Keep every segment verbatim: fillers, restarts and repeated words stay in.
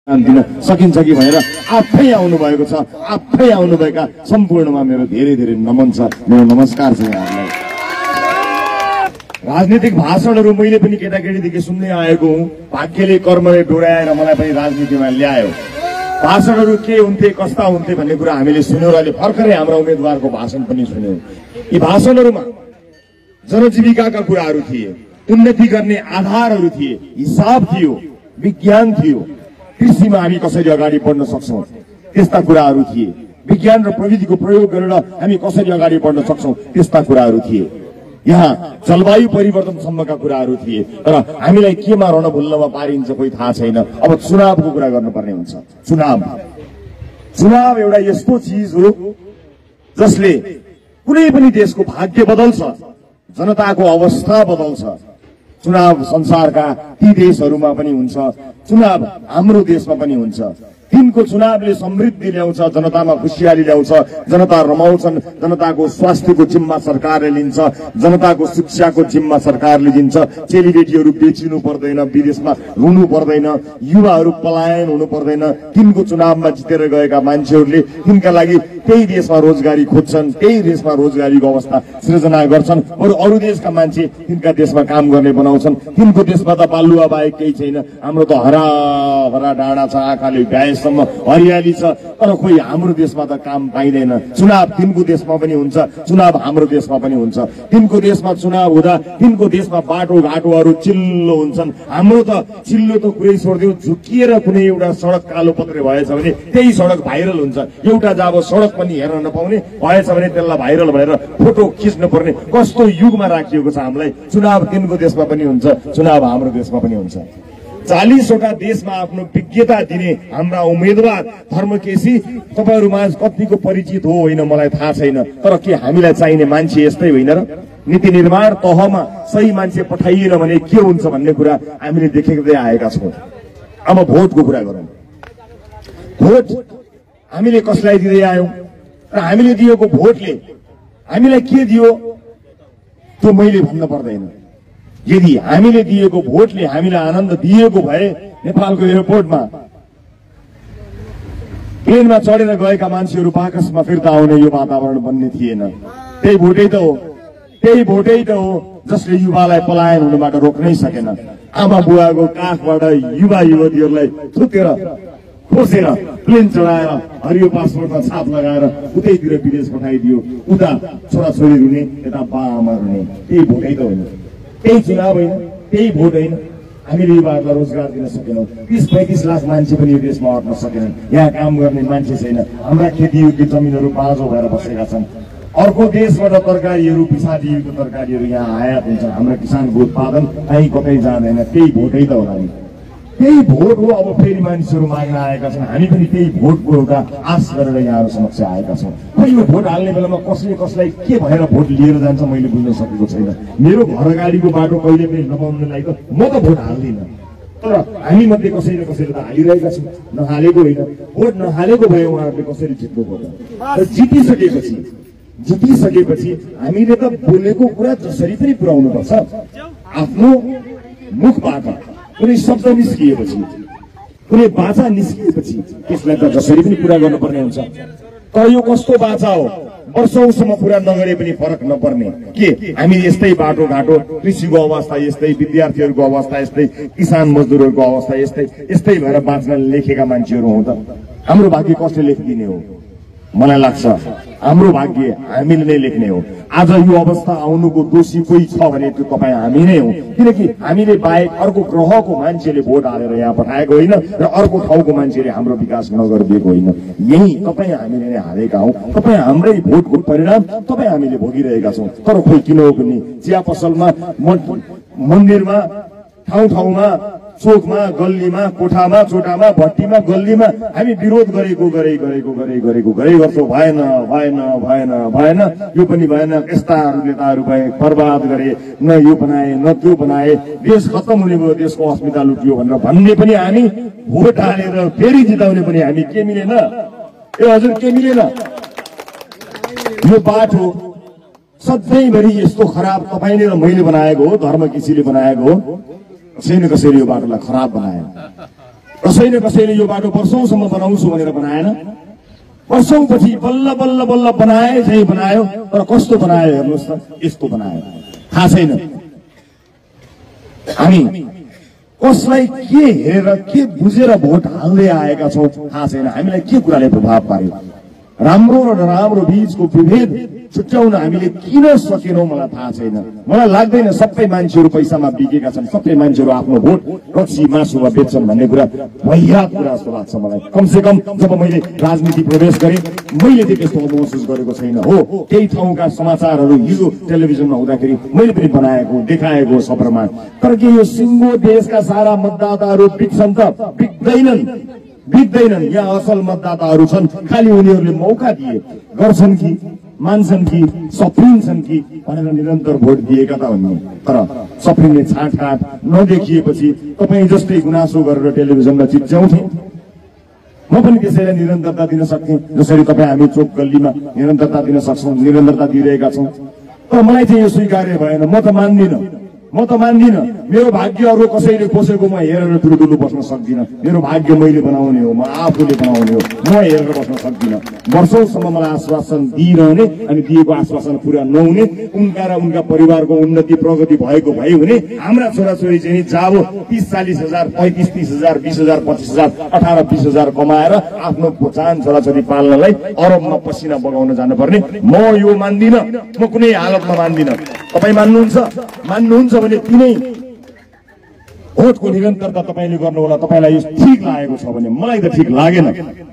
दिन सकिन्छ कि भनेर आफै आउनु भएको छ। आफै आउनुभएका सम्पूर्णमा मेरो धेरै धेरै नमन छ, मेरो नमस्कार छ यहाँहरूलाई। राजनीतिक भाषणहरू मैले पनि केटाकेटीदेखि सुन्दै आएको हुँ। भाग्यले कर्मले डोर्याएर मलाई पनि राजनीतिमा ल्यायो। भाषणहरू के हुन्थे, कस्ता हुन्थे भन्ने कुरा हामीले सुन्यौँ र अहिले भर्खरै हाम्रा उम्मेदवारको भाषण पनि सुन्यौँ। यी भाषणहरूमा जनजीविकाका कुराहरू थिए, उन्नति गर्ने आधारहरू थिए, हिसाब थियो, विज्ञान थियो, कृषिमा हामी कसरी अगाडि बढ्न सक्छौं त्यस्ता कुराहरू थिए, विज्ञान र प्रविधिको प्रयोग गरेर हामी कसरी अगाडि बढ्न सक्छौं त्यस्ता कुराहरू थिए। यहाँ जलवायु परिवर्तनसम्मका कुराहरू थिए। तर हामीलाई केमा रणभुल्लमा पारिन्छ कोही थाहा छैन। अब चुनावको कुरा गर्नुपर्ने हुन्छ। चुनाव चुनाव एउटा यस्तो चिज हो जसले कुनै पनि देशको भाग्य बदल्छ, जनताको अवस्था बदल्छ। चुनाव संसारका ती देशहरूमा पनि हुन्छ, चुनाव हाम्रो देशमा पनि हुन्छ। दिनको चुनावले समृद्धि ल्याउँछ, जनतामा खुसियाली ल्याउँछ, जनता रमाउँछन्, जनताको स्वास्थ्यको जिम्मा सरकारले लिन्छ, जनताको शिक्षाको जिम्मा सरकारले दिन्छ। चेलीबेटीहरू बेचिनु पर्दैन, विदेशमा रुनु पर्दैन, युवाहरू पलायन हुनु पर्दैन। दिनको चुनावमा जितेर गएका मान्छेहरूले तिनका लागि त्यही देशमा रोजगारी खोज्छन्, त्यही देशमा रोजगारीको अवस्था सृजना गर्छन्। अरू अरू देशका मान्छे तिनका देशमा काम गर्ने बनाउँछन्। तिनको देशमा त बालुवा बाहेक केही छैन, हाम्रो त हरा भरा डाँडा छ, आँखाले भ्याएसम्म हरियाली छ। तर खोइ हाम्रो देशमा त काम पाइँदैन। चुनाव तिनको देशमा पनि हुन्छ, चुनाव हाम्रो देशमा पनि हुन्छ। तिनको देशमा चुनाव हुँदा तिनको देशमा बाटो घाटोहरू चिल्लो हुन्छन्, हाम्रो त चिल्लो त कुरै छोडिदियो, झुकिएर कुनै एउटा सडक कालो पत्रे भएछ भने त्यही सडक भाइरल हुन्छ। एउटा जब सडक पनि हेर्न नपाउने भएछ भने त्यसलाई भाइरल भनेर फोटो खिच्नु पर्ने कस्तो युगमा राखिएको छ हामीलाई। चुनाव तिनको देशमा पनि हुन्छ, चुनाव हाम्रो देशमा पनि हुन्छ। चालीसवटा देशमा आफ्नो विज्ञता दिने हाम्रा उम्मेदवार धर्मकेशी तपाईहरूमा कतिको परिचित हो होइन मलाई थाहा छैन। तर के हामीलाई चाहिने मान्छे यस्तै होइन र? नीति निर्माण तहमा सही मान्छे पठाइएन भने के हुन्छ भन्ने कुरा हामीले देखेकै आएका छौँ। अब भोटको कुरा गरौँ। भोट हामीले कसलाई दिँदै आयौँ र हामीले दिएको भोटले हामीलाई के दियो त्यो मैले भन्न पर्दैन। यदि हामीले दिएको भोटले हामीलाई आनन्द दिएको भए नेपालको एयरपोर्टमा प्लेनमा चढेर गएका मान्छेहरू बाकसमा फिर्ता आउने यो वातावरण बन्ने थिएन। त्यही भोटै त हो, त्यही भोटै त हो जसले युवालाई पलायन हुनबाट रोक्नै सकेन। आमा बुवाको काखबाट युवा युवतीहरूलाई थुतेर खोसेर प्लेन चढाएर हरियो पासपोर्टमा छाप लगाएर उतैतिर विदेश पठाइदियो। उता छोराछोरी रुने, यता बा आमा रुने। त्यही भोटै त होइन, त्यही चुनाव होइन, त्यही भोट होइन। हामीले युवाहरूलाई रोजगार दिन सकेनौँ। तीस पैंतिस लाख मान्छे पनि यो देशमा अट्न सकेनन्। यहाँ काम गर्ने मान्छे छैन। हाम्रा खेतीयोग्य जमिनहरू बाँझो भएर बसेका छन्। अर्को देशबाट तरकारीहरू, पिसादीको तरकारीहरू यहाँ आयात हुन्छ। हाम्रा किसानको उत्पादन कहीँ कतै जाँदैन। त्यही भोटै त होला नि, त्यही भोट हो। अब फेरि मानिसहरू माग्न आएका छन्। हामी पनि त्यही भोटको एउटा आश गरेर यहाँहरू समक्ष आएका छौँ। खै यो भोट हाल्ने बेलामा कसले कसलाई के भनेर भोट लिएर जान्छ मैले बुझ्न सकेको छैन। मेरो घर अगाडिको बाटो कहिले पनि नपाउनलाई त म त भोट हाल्दिनँ। तर हामी मध्ये कसै न कसैले त हालिरहेका छौँ, नहालेको होइन। भोट नहालेको भए उहाँहरूले कसरी जित्नुभयो त? जितिसकेपछि जितिसकेपछि हामीले त बोलेको कुरा जसरी पनि पुर्याउनुपर्छ। आफ्नो मुखबाट कुनै शब्द निस्किएपछि, कुनै बाचा निस्किएपछि त्यसलाई त जसरी पनि पुरा गर्नुपर्ने हुन्छ। तर यो कस्तो बाचा हो, वर्षौंसम्म पुरा नगरे पनि फरक नपर्ने। के हामी यस्तै बाटो घाटो, कृषिको अवस्था यस्तै, विद्यार्थीहरूको अवस्था यस्तै, किसान मजदुरहरूको अवस्था यस्तै यस्तै भएर बाँच्न लेखेका मान्छेहरू हौँ त? हाम्रो भाग्य कसले लेखिदिने हो? मलाई लाग्छ हाम्रो भाग्य हामीले नै लेख्ने हो। आज यो अवस्था आउनुको दोषी कोही छ भने त्यो तपाईँ हामी नै हो। किनकि हामीले बाहेक अर्को ग्रहको मान्छेले भोट हालेर यहाँ पठाएको होइन र अर्को ठाउँको मान्छेले हाम्रो विकास नगरिदिएको होइन। यही तपाईँ हामीले नै हालेका हौँ। तपाईँ हाम्रै भोटको परिणाम तपाईँ हामीले भोगिरहेका छौँ। तर खोइ किन हो पनि चिया पसलमा, मन्दिरमा, ठाउँ ठाउँमा, चोकमा, गल्लीमा, कोठामा, चोटामा, भट्टीमा, गल्लीमा हामी विरोध गरेको गरे गरेको गरे गरेको गरे गर्छौँ। भएन भएन भएन भएन, यो पनि भएन, यस्ताहरू नेताहरू भए, बर्बाद गरे, न यो बनाए न त्यो बनाए, देश खत्तम हुने भयो, देशको अस्मिता लुटियो भनेर भन्ने पनि हामी, भोट हालेर फेरि जिताउने पनि हामी। के मिलेन? ए हजुर के मिलेन? यो बाटो सधैँभरि यस्तो खराब तपाईँले र मैले बनाएको हो, धर्मकेशीले बनाएको हो। कसै न कसैले यो बाटोलाई खराब बनायो। कसैले कसैले यो बाटो वर्षौंसम्म बनाउँछु भनेर बनाएन, वर्षौंपछि बल्ल बल्ल बल्ल बनाए चाहिँ बनायो। तर कस्तो बनायो हेर्नुहोस् त, यस्तो बनायो। थाहा छैन हामी कसलाई के हेरेर के बुझेर भोट हाल्दै आएका छौँ, थाहा छैन। हामीलाई के कुराले प्रभाव पार्यो, राम्रो र नराम्रो बीचको विभेद छुट्याउन हामीले किन सकेनौँ मलाई थाहा छैन। मलाई लाग्दैन सबै मान्छेहरू पैसामा बिकेका छन्, सबै मान्छेहरू आफ्नो भोट रक्सी मासुमा बेच्छन् भन्ने कुरा भइहात कुरा जस्तो लाग्छ मलाई। कमसे कम जब मैले राजनीति प्रवेश गरेँ मैले चाहिँ त्यस्तो महसुस गरेको छैन। हो, केही ठाउँका समाचारहरू हिजो टेलिभिजनमा हुँदाखेरि मैले पनि बनाएको देखाएको सफरमा, तर के यो सिङ्गो देशका सारा मतदाताहरू बिक्छन् त? बिक्दैनन्, बित्दैनन्। यहाँ असल मतदाताहरू छन्, खालि उनीहरूले मौका दिए गर्छन् कि मान्छन् कि सफ्रिन्छन् कि भनेर निरन्तर भोट दिएका त हुन्। तर सफ्रिने छाँटकाँट नदेखिएपछि तपाईँ जस्तै गुनासो गरेर टेलिभिजनमा चिच्याउँथे, म पनि त्यसैलाई निरन्तरता दिन सक्थेँ जसरी तपाईँ हामी चोक गल्लीमा निरन्तरता दिन सक्छौँ, निरन्तरता दिइरहेका छौँ। तर मलाई चाहिँ यो स्वीकार्य भएन। म त मान्दिनँ, म त मान्दिनँ। मेरो भाग्य अरू कसैले कोसेको म हेरेर ठुलो बस्न सक्दिनँ। मेरो भाग्य मैले बनाउने हो, म आफूले बनाउने हो, म हेरेर बस्न सक्दिनँ। वर्षौंसम्म मलाई आश्वासन दिइरहने अनि दिएको आश्वासन पुरा नहुने, उनका र उनका परिवारको उन्नति प्रगति भएको भए हुने, हाम्रा छोराछोरी चाहिँ जाबो तीस चालिस हजार पैंतिस तीस हजार बीस हजार पच्चिस हजार अठारह बीस हजार कमाएर आफ्नो जान छोराछोरी पाल्नलाई अरबमा पसिना बगाउन जानुपर्ने, म यो मान्दिनँ, म कुनै हालतमा मान्दिनँ। तपाईँ मान्नुहुन्छ? मान्नुहुन्छ भने तिनै भोटको निरन्तरता तपाईँले गर्नु होला। तपाईँलाई यो ठिक लागेको छ भने, मलाई त ठिक लागेन।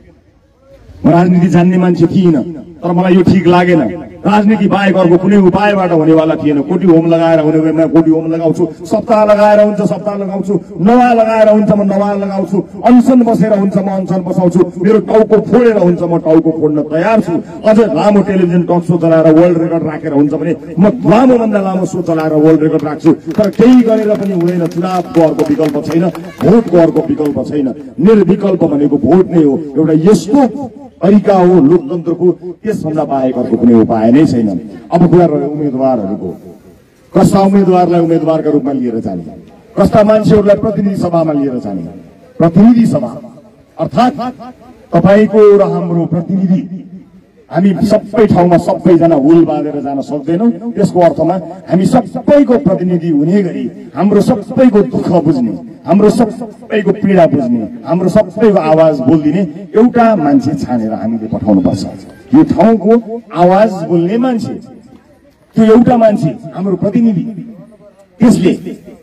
म राजनीति जान्ने मान्छे थिइनँ, तर मलाई यो ठिक लागेन। राजनीति बाहेक अर्को कुनै उपायबाट हुनेवाला थिएन। कोटी होम लगाएर हुने बेलामा कोटी होम लगाउँछु, सप्ताह लगाएर हुन्छ सप्ताह लगाउँछु, नवा लगाएर हुन्छ म नवा लगाउँछु, अनसन बसेर हुन्छ म अनसन बसाउँछु, मेरो टाउको फोडेर हुन्छ म टाउको फोड्न तयार छु। अझ लामो टेलिभिजन टक सो चलाएर वर्ल्ड रेकर्ड राखेर हुन्छ भने म लामो भन्दा लामो सो चलाएर वर्ल्ड रेकर्ड राख्छु। तर केही गरेर पनि हुँदैन। चुनावको अर्को विकल्प छैन, भोटको अर्को विकल्प छैन। निर्विकल्प भनेको भोट नै हो। एउटा यस्तो तरिका हो लोकतन्त्रको, त्यसभन्दा बाहेक अर्को कुनै उपाय नै छैन। अब कुरा रह्यो उम्मेद्वारहरूको। कस्ता उम्मेद्वारलाई उम्मेद्वारका रूपमा लिएर जाने, कस्ता मान्छेहरूलाई प्रतिनिधि सभामा लिएर जाने। प्रतिनिधि सभा अर्थात् तपाईँको र हाम्रो प्रतिनिधि। हामी सबै ठाउँमा सबैजना हुल बाँधेर जान सक्दैनौँ। त्यसको अर्थमा हामी सबैको प्रतिनिधि हुने गरी हाम्रो सबैको दुःख बुझ्ने, हाम्रो सबैको पीडा बुझ्ने, हाम्रो सबैको आवाज बोलिदिने एउटा मान्छे छानेर हामीले पठाउनुपर्छ। यो ठाउँको आवाज बोल्ने मान्छे, त्यो एउटा मान्छे हाम्रो प्रतिनिधि। त्यसले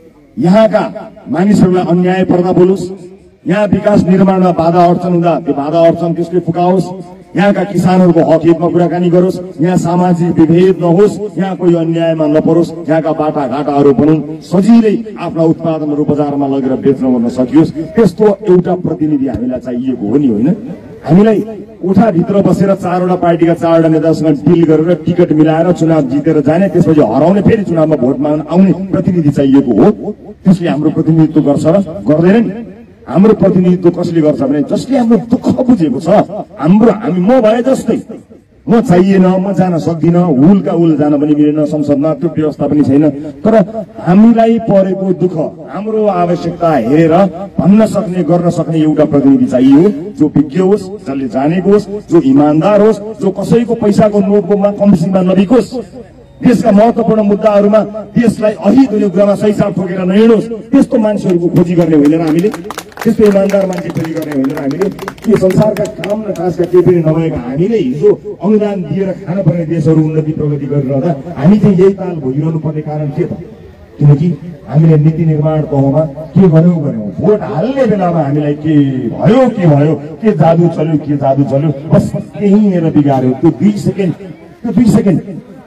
यहाँका मानिसहरूलाई अन्याय पर्दा बोलोस्, यहाँ विकास निर्माणमा बाधा अड्चन हुँदा त्यो बाधा अड्चन त्यसले फुकाओस्, यहाँका किसानहरूको हक हितमा कुराकानी गरोस्, यहाँ सामाजिक विभेद नहोस्, यहाँ कोही अन्यायमा नपरोस्, यहाँका बाटाघाटाहरू बनाउन्, सजिलै आफ्ना उत्पादनहरू बजारमा लगेर बेच्न गर्न सकियोस्। त्यस्तो एउटा प्रतिनिधि हामीलाई चाहिएको हो नि, होइन? हामीलाई कोठाभित्र बसेर चारवटा पार्टीका चारवटा नेतासँग डिल गरेर टिकट मिलाएर चुनाव जितेर जाने, त्यसपछि हराउने, फेरि चुनावमा भोट माग्न आउने प्रतिनिधि चाहिएको हो। त्यसले हाम्रो प्रतिनिधित्व गर्छ र गर्दैन नि? हाम्रो प्रतिनिधित्व कसले गर्छ भने जसले हाम्रो दुःख बुझेको छ। हाम्रो हामी म भए जस्तै म चाहिएन, म जान सक्दिनँ, हुलका हुल जान पनि मिलेन, संसदमा त्यो व्यवस्था पनि छैन। तर हामीलाई परेको दुःख, हाम्रो आवश्यकता हेरेर भन्न सक्ने गर्न सक्ने एउटा प्रतिनिधि चाहियो, जो विज्ञ होस्, जसले जानेको होस्, जो इमान्दार होस्, जो कसैको पैसाको नोटबुकमा कम्सीमा नबिकोस्, देशका महत्वपूर्ण मुद्दाहरूमा देशलाई अहित हुने कुरामा सही साथ ठोकेर नहिँडोस्। त्यस्तो मान्छेहरूको खोजी गर्ने होइन र हामीले, त्यस्तो इमान्दार मान्छे खोजी गर्ने होइन र हामीले। यो संसारका काम र खासका केही पनि नभएका हामीले हिजो अनुदान दिएर खान पर्ने देशहरू उन्नति प्रगति गरिरहँदा हामी चाहिँ यही ताल भोगिरहनु पर्ने कारण के त? किनकि हामीले नीति निर्माण तहमा के गर्यौँ गर्यौँ, भोट हाल्ने बेलामा हामीलाई के भयो के भयो, के जादु चल्यो के जादु चल्यो, बस त्यहीँनिर बिगार्यो। त्यो दुई सेकेन्ड त्यो दुई सेकेन्ड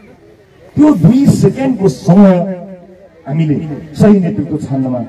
त्यो दुई सेकेन्डको समय हामीले सही नेतृत्व छान्नमा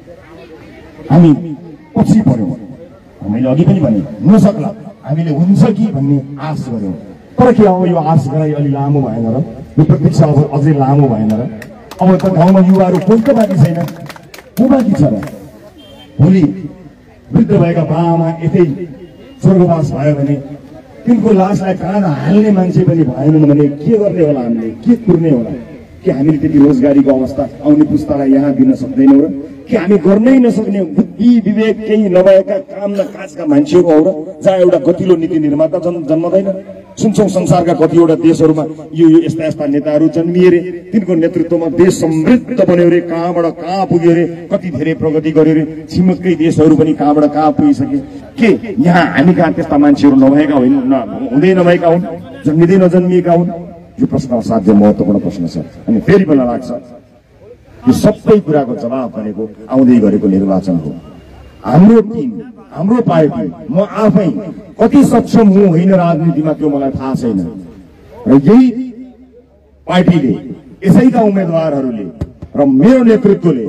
हामी पछि पर्यौँ। मैले अघि पनि भने नसक्ला, हामीले हुन्छ कि भन्ने आश गर्यौँ। तर के अब यो आश गराइ अलि लामो भएन र? यो प्रतीक्षा अब अझै लामो भएन र? अब त गाउँमा युवाहरू कोही त बाँकी छैन, को बाँकी छ र? भोलि वृद्ध भएका बाआमा यतै स्वर्गवास भयो भने तिनको लासलाई कहाँ हाल्ने मान्छे पनि भएनन् भने के गर्ने होला? हामीले के कुर्ने होला? कि हामीले त्यति रोजगारीको अवस्था आउने पुस्तालाई यहाँ दिन सक्दैनौँ र? कि हामी गर्नै नसक्ने बुद्धि विवेक केही नभएका काम न काजका मान्छेहरू हो र जहाँ एउटा गतिलो नीति निर्माता जन्म जन्मदैन। सुन्छौँ संसारका कतिवटा देशहरूमा यो यो यस्ता यस्ता नेताहरू जन्मिए रे, तिनको नेतृत्वमा देश समृद्ध बन्यो रे, कहाँबाट कहाँ पुग्यो रे, कति धेरै प्रगति गर्यो रे, छिमेकै देशहरू पनि कहाँबाट कहाँ पुगिसके। के यहाँ हामी कहाँ त्यस्ता मान्छेहरू नभएका होइन, हुँदै नभएका हुन्, जन्मिँदै नजन्मिएका हुन्? यो प्रश्न असाध्य महत्त्वपूर्ण प्रश्न छ। अनि फेरि मलाई लाग्छ यो सबै कुराको जवाब भनेको आउँदै गरेको निर्वाचन हो। हाम्रो टिम, हाम्रो पार्टी, म आफै कति सक्षम हुँ होइन राजनीतिमा त्यो मलाई थाहा छैन, र यही पार्टीले, यसैका उम्मेदवारहरूले र मेरो नेतृत्वले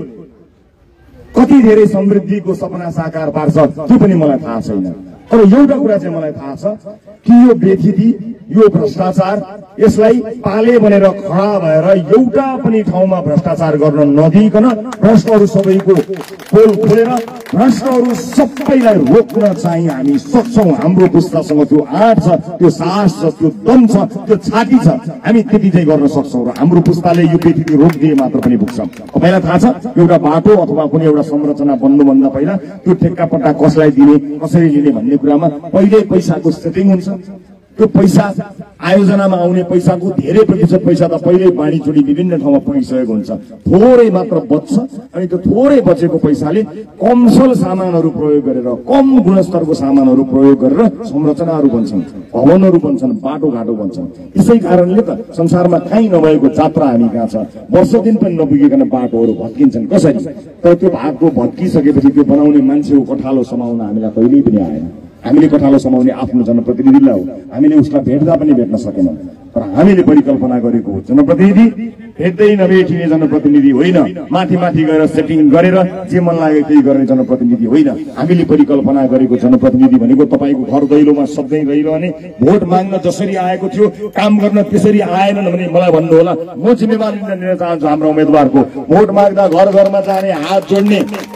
कति धेरै समृद्धिको सपना साकार पार्छ त्यो पनि मलाई थाहा छैन। तर एउटा कुरा चाहिँ मलाई थाहा छ कि यो बेथिति, यो भ्रष्टाचार, यसलाई पाले बनेर खडा भएर एउटा पनि ठाउँमा भ्रष्टाचार गर्न नदिइकन भ्रष्टहरू सबैको पोल खोलेर भ्रष्टहरू सबैलाई रोक्न चाहिँ हामी सक्छौँ। हाम्रो पुस्तासँग त्यो आँट छ, त्यो साहस छ, त्यो दम छ, त्यो छाती छ, हामी त्यति चाहिँ गर्न सक्छौँ। र हाम्रो पुस्ताले यो बेथिति रोकिदिए मात्र पनि पुग्छ। तपाईँलाई थाहा छ एउटा बाटो अथवा कुनै एउटा संरचना बन्नुभन्दा पहिला त्यो ठेक्का पट्टा कसलाई दिने, कसरी लिने भन्ने कुरामा पहिले पैसाको सेटिङ हुन्छ। त्यो पैसा आयोजनामा आउने पैसाको धेरै प्रतिशत पैसा त पहिल्यै बाँडीचुँडी विभिन्न ठाउँमा पुगिसकेको हुन्छ, थोरै मात्र बच्छ। अनि त्यो थोरै बचेको पैसाले कमसल सामानहरू प्रयोग गरेर, कम गुणस्तरको सामानहरू प्रयोग गरेर संरचनाहरू बन्छन्, भवनहरू बन्छन्, बाटोघाटो बन्छन्। यसै कारणले त संसारमा कहीँ नभएको जात्रा हामी कहाँ छ, वर्ष दिन पनि नपुगिकन बाटोहरू भत्किन्छन्। कसरी? तर त्यो बाटो भत्किसकेपछि त्यो बनाउने मान्छेको कठालो समाउन हामीलाई कहिल्यै पनि आएन। हामीले कठालो समाउने आफ्नो जनप्रतिनिधिलाई हो, हामीले उसलाई भेट्दा पनि भेट्न सकेनौँ। तर हामीले परिकल्पना गरेको जनप्रतिनिधि भेट्दै नभेटिने जनप्रतिनिधि होइन, माथि माथि गएर सेटिङ गरेर जे मन लाग्यो त्यही गर्ने जनप्रतिनिधि होइन। हामीले परिकल्पना गरेको जनप्रतिनिधि भनेको तपाईँको घर दैलोमा सधैँ रहिरहने, भोट माग्न जसरी आएको थियो काम गर्न त्यसरी आएनन् भने मलाई भन्नुहोला, म जिम्मेवारी लिन चाहन्छु हाम्रो उम्मेदवारको। भोट माग्दा घर घरमा जाने, हात जोड्ने,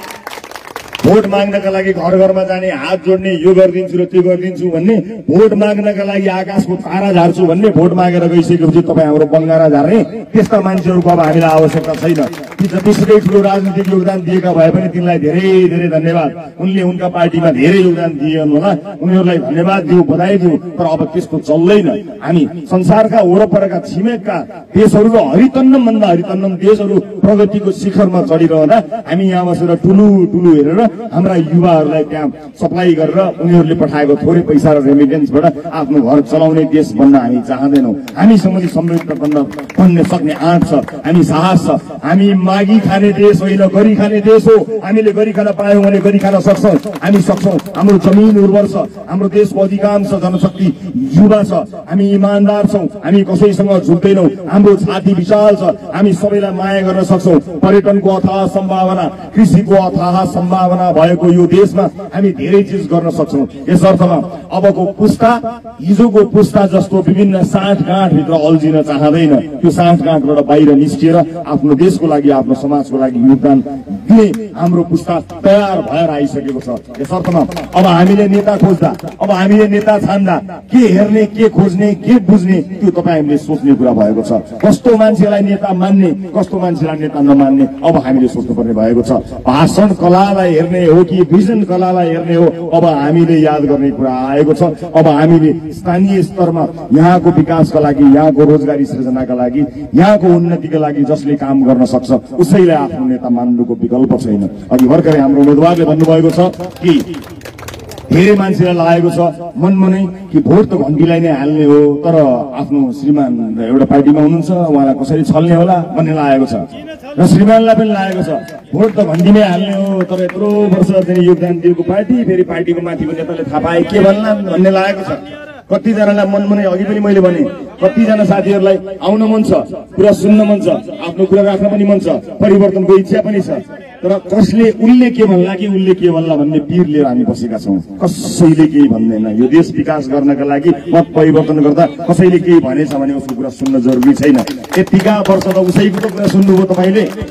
भोट माग्नका लागि घर घरमा जाने, हात जोड्ने, यो गरिदिन्छु र त्यो गरिदिन्छु भन्ने, भोट माग्नका लागि आकाशको तारा झार्छु भन्ने, भोट मागेर गइसकेपछि तपाईँ हाम्रो बङ्गारा झार्ने, त्यस्ता मान्छेहरूको अब हामीलाई आवश्यकता छैन। ती जतिसुकै ठुलो राजनीतिक योगदान दिएका भए पनि तिनलाई धेरै धेरै धन्यवाद। उनले उनका पार्टीमा धेरै योगदान दिएन होला, उनीहरूलाई धन्यवाद दिउँ, बधाई दिउँ। तर अब त्यस्तो चल्दैन। हामी संसारका वरपरका छिमेकका देशहरू र हरितन्नम भन्दा हरितन्नम देशहरू प्रगतिको शिखरमा चढिरहँदा हामी यहाँ बसेर ठुलो ठुलो हेरेर हाम्रा युवाहरूलाई त्यहाँ सप्लाई गरेर उनीहरूले पठाएको थोरै पैसा र रेमिटेन्सबाट आफ्नो घर चलाउने देश बन्न हामी चाहँदैनौँ। हामीसँग पनि समृद्ध बन्न बन्न सक्ने आँट छ, हामी साहस छ। हामी मागी खाने देश होइन, गरी खाने देश हो। हामीले गरी खान पायौँ भने गरी खान सक्छौँ, हामी सक्छौँ। हाम्रो जमिन उर्वर छ, हाम्रो देशको अधिकांश जनशक्ति युवा छ, हामी इमान्दार छौँ, हामी कसैसँग झुक्दैनौँ, हाम्रो छाती विशाल छ, हामी सबैलाई माया गर्न सक्छौँ। पर्यटनको अथाह सम्भावना, कृषिको अथाह सम्भावना भएको यो देशमा हामी धेरै चिज गर्न सक्छौँ। यस अर्थमा अबको पुस्ता हिजोको पुस्ता जस्तो विभिन्न साँठगाँठ भित्र अल्झिन चाहँदैन। त्यो साँठगाँठबाट बाहिर निस्किएर आफ्नो देशको लागि, आफ्नो समाजको लागि योगदान दिने हाम्रो पुस्ता तयार भएर आइसकेको छ। यस अर्थमा अब हामीले नेता खोज्दा, अब हामीले नेता छान्दा के हेर्ने, के खोज्ने, के बुझ्ने, त्यो तपाईँ हामीले सोच्ने कुरा भएको छ। कस्तो मान्छेलाई नेता मान्ने, कस्तो मान्छेलाई नेता नमान्ने अब हामीले सोच्नुपर्ने भएको छ। भाषण कलालाई हेर्ने हो कि भिजन कलालाई हेर्ने हो, अब हामीले याद गर्ने कुरा आएको छ। अब हामीले स्थानीय स्तरमा यहाँको विकासका लागि, यहाँको रोजगारी सृजनाका लागि, यहाँको उन्नतिका लागि जसले काम गर्न सक्छ उसैलाई आफ्नो नेता मान्नुको विकल्प छैन। अघि भर्खरै हाम्रो उम्मेदवारले भन्नुभएको छ कि धेरै मान्छेलाई लागेको छ मनमा नै कि भोट त घन्टीलाई नै हाल्ने हो, तर आफ्नो श्रीमान एउटा पार्टीमा हुनुहुन्छ, उहाँलाई कसरी छल्ने होला भन्ने लागेको छ। र श्रीमानलाई पनि लागेको छ भोट त घन्टीमै हाल्ने हो, तर यत्रो वर्ष चाहिँ योगदान दिएको पार्टी, फेरि पार्टीको माथिको नेताले थाहा पाए के भन्ला भन्ने लागेको छ। कतिजनालाई मनमा नै, अघि पनि मैले भने, कतिजना साथीहरूलाई आउन मन छ, कुरा सुन्न मन छ, आफ्नो कुरा राख्न पनि मन छ, परिवर्तनको इच्छा पनि छ। तर कसले, उसले के भन्ला कि उसले के भन्ला भन्ने पीर लिएर हामी बसेका छौँ। कसैले केही भन्दैन। यो देश विकास गर्नका लागि मत परिवर्तन गर्दा कसैले केही भनेछ भने उसको कुरा सुन्न जरुरी छैन। यतिका वर्ष त उसैको त कुरा सुन्नुभयो तपाईँले,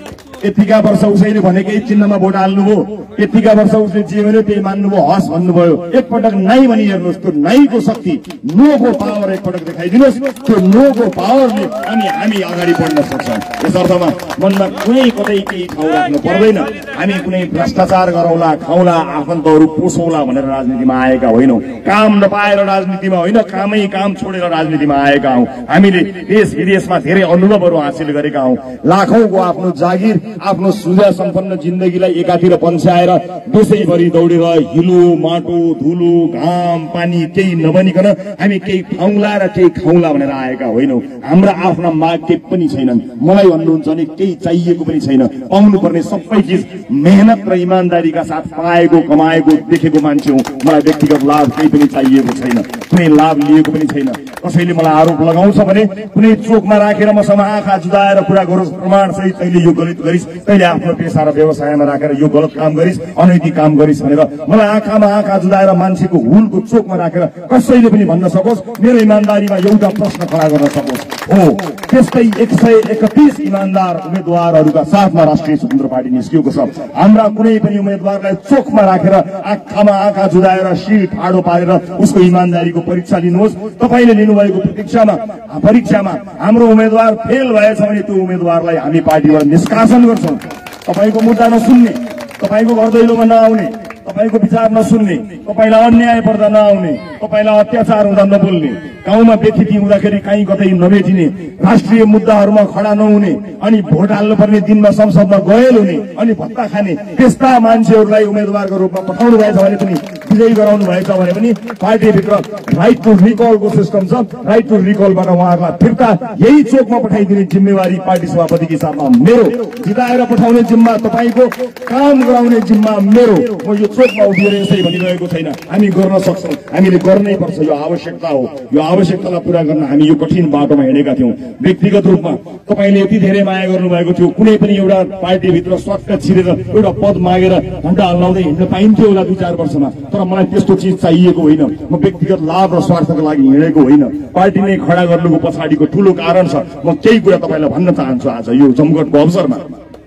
यतिका वर्ष उसैले भनेकै चिन्हमा भोट हाल्नुभयो, यतिका वर्ष उसले जे भन्यो त्यही मान्नुभयो, हस् भन्नुभयो। एकपटक नाइ भनी हेर्नुहोस्, त्यो नाइको शक्ति, नोको पावर एकपटक देखाइदिनुहोस्। त्यो नोको पावरले अनि हामी अगाडि बढ्न सक्छौँ। यस अर्थमा मनमा कुनै कतै केही ठाउँ राख्नु पर्दैन। हामी कुनै भ्रष्टाचार गरौँला, खाउँला, आफन्तहरू पोसौँला भनेर राजनीतिमा आएका होइनौँ। काम नपाएर राजनीतिमा होइन, कामै काम छोडेर राजनीतिमा आएका हौँ। हामीले देश विदेशमा धेरै अनुभवहरू हासिल गरेका हौँ। लाखौंको आफ्नो जागिर, आफ्नो सुविधा सम्पन्न जिन्दगीलाई एकातिर पन्स्याएर देशैभरि दौडेर हिलो, माटो, धुलो, घाम, पानी केही नबनिकन हामी केही खाउँला र केही खाउँला भनेर आएका होइनौँ। हाम्रा आफ्ना माग केही पनि छैनन्। मलाई भन्नुहुन्छ भने केही चाहिएको पनि छैन। पाउनुपर्ने सबै चिज मेहनत र इमान्दारीका साथ पाएको, कमाएको, देखेको मान्छे हुँ। मलाई व्यक्तिगत लाभ केही पनि चाहिएको छैन, कुनै लाभ लिएको पनि छैन। कसैले मलाई आरोप लगाउँछ भने कुनै चोकमा राखेर मसँग आँखा जुदाएर कुरा गरोस्, प्रमाण सहित तैँले यो गलत गरिस्, तैँले आफ्नो पेसा र व्यवसायमा राखेर यो गलत काम गरिस्, अनैतिक काम गरिस् भनेर मलाई आँखामा आँखा जुदाएर मान्छेको हुलको चोकमा राखेर कसैले पनि भन्न सकोस्, मेरो इमान्दारीमा एउटा प्रश्न खडा गर्न सकोस्। हो, त्यस्तै एक सय एकतिस इमान्दार उम्मेद्वारहरूका साथमा राष्ट्रिय स्वतन्त्र पार्टी निस्किएको छ। हाम्रा कुनै पनि उम्मेद्वारलाई चोकमा राखेर आँखामा आँखा जुदाएर शिर ठाडो पारेर उसको इमान्दारीको परीक्षा लिनुहोस्। तपाईँले लिनुभएको परीक्षामा परीक्षामा हाम्रो उम्मेद्वार फेल भएछ भने त्यो उम्मेद्वारलाई हामी पार्टीबाट निष्कासन गर्छौँ। तपाईँको मुद्दा नसुन्ने, तपाईँको घर दैलोमा नआउने, तपाईँको विचार नसुन्ने, तपाईँलाई अन्याय पर्दा नआउने, तपाईँलाई अत्याचार हुँदा नबोल्ने, गाउँमा व्यथिति हुँदाखेरि कहीँ कतै नभेटिने, राष्ट्रिय मुद्दाहरूमा खडा नहुने, अनि भोट हाल्नुपर्ने दिनमा संसदमा गएल हुने, अनि भत्ता खाने त्यस्ता मान्छेहरूलाई उम्मेद्वारको रूपमा पठाउनु भएछ भने पनि, विजयी गराउनु भएछ भने पनि पार्टीभित्र राइट टु रिकलको सिस्टम छ। राइट टु रिकलबाट उहाँहरूलाई फिर्ता यही चोकमा पठाइदिने जिम्मेवारी पार्टी सभापतिको हिसाबमा मेरो, जिताएर पठाउने जिम्मा तपाईँको, काम गराउने जिम्मा मेरो। म यो चोकमा उभिएर यसै भनिरहेको छैन, हामी गर्न सक्छौँ, हामीले गर्नै पर्छ। यो आवश्यकता हो। यो आवश्यकतालाई पूरा गर्न हामी यो कठिन बाटोमा हिँडेका थियौँ। व्यक्तिगत रूपमा तपाईँले यति धेरै माया गर्नुभएको थियो, कुनै पनि एउटा पार्टीभित्र स्वाटका छिरेर एउटा पद मागेर घण्टा हल्लाउँदै हिँड्न पाइन्थ्यो होला दुई चार वर्षमा, तर मलाई त्यस्तो चिज चाहिएको होइन। म व्यक्तिगत लाभ र स्वार्थको लागि हिँडेको होइन। पार्टी नै खडा गर्नुको पछाडिको ठूलो कारण छ। म केही कुरा तपाईँलाई भन्न चाहन्छु आज यो जमघटको अवसरमा।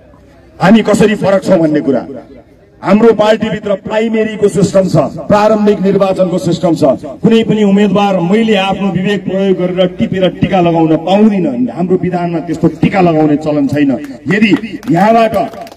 हामी कसरी फरक छौँ भन्ने कुरा। हाम्रो पार्टीभित्र प्राइमेरीको सिस्टम छ, प्रारम्भिक निर्वाचनको सिस्टम छ। कुनै पनि उम्मेद्वार मैले आफ्नो विवेक प्रयोग गरेर टिपेर टीका लगाउन पाउँदिन। हाम्रो विधानमा त्यस्तो टीका लगाउने चलन छैन। यदि यहाँबाट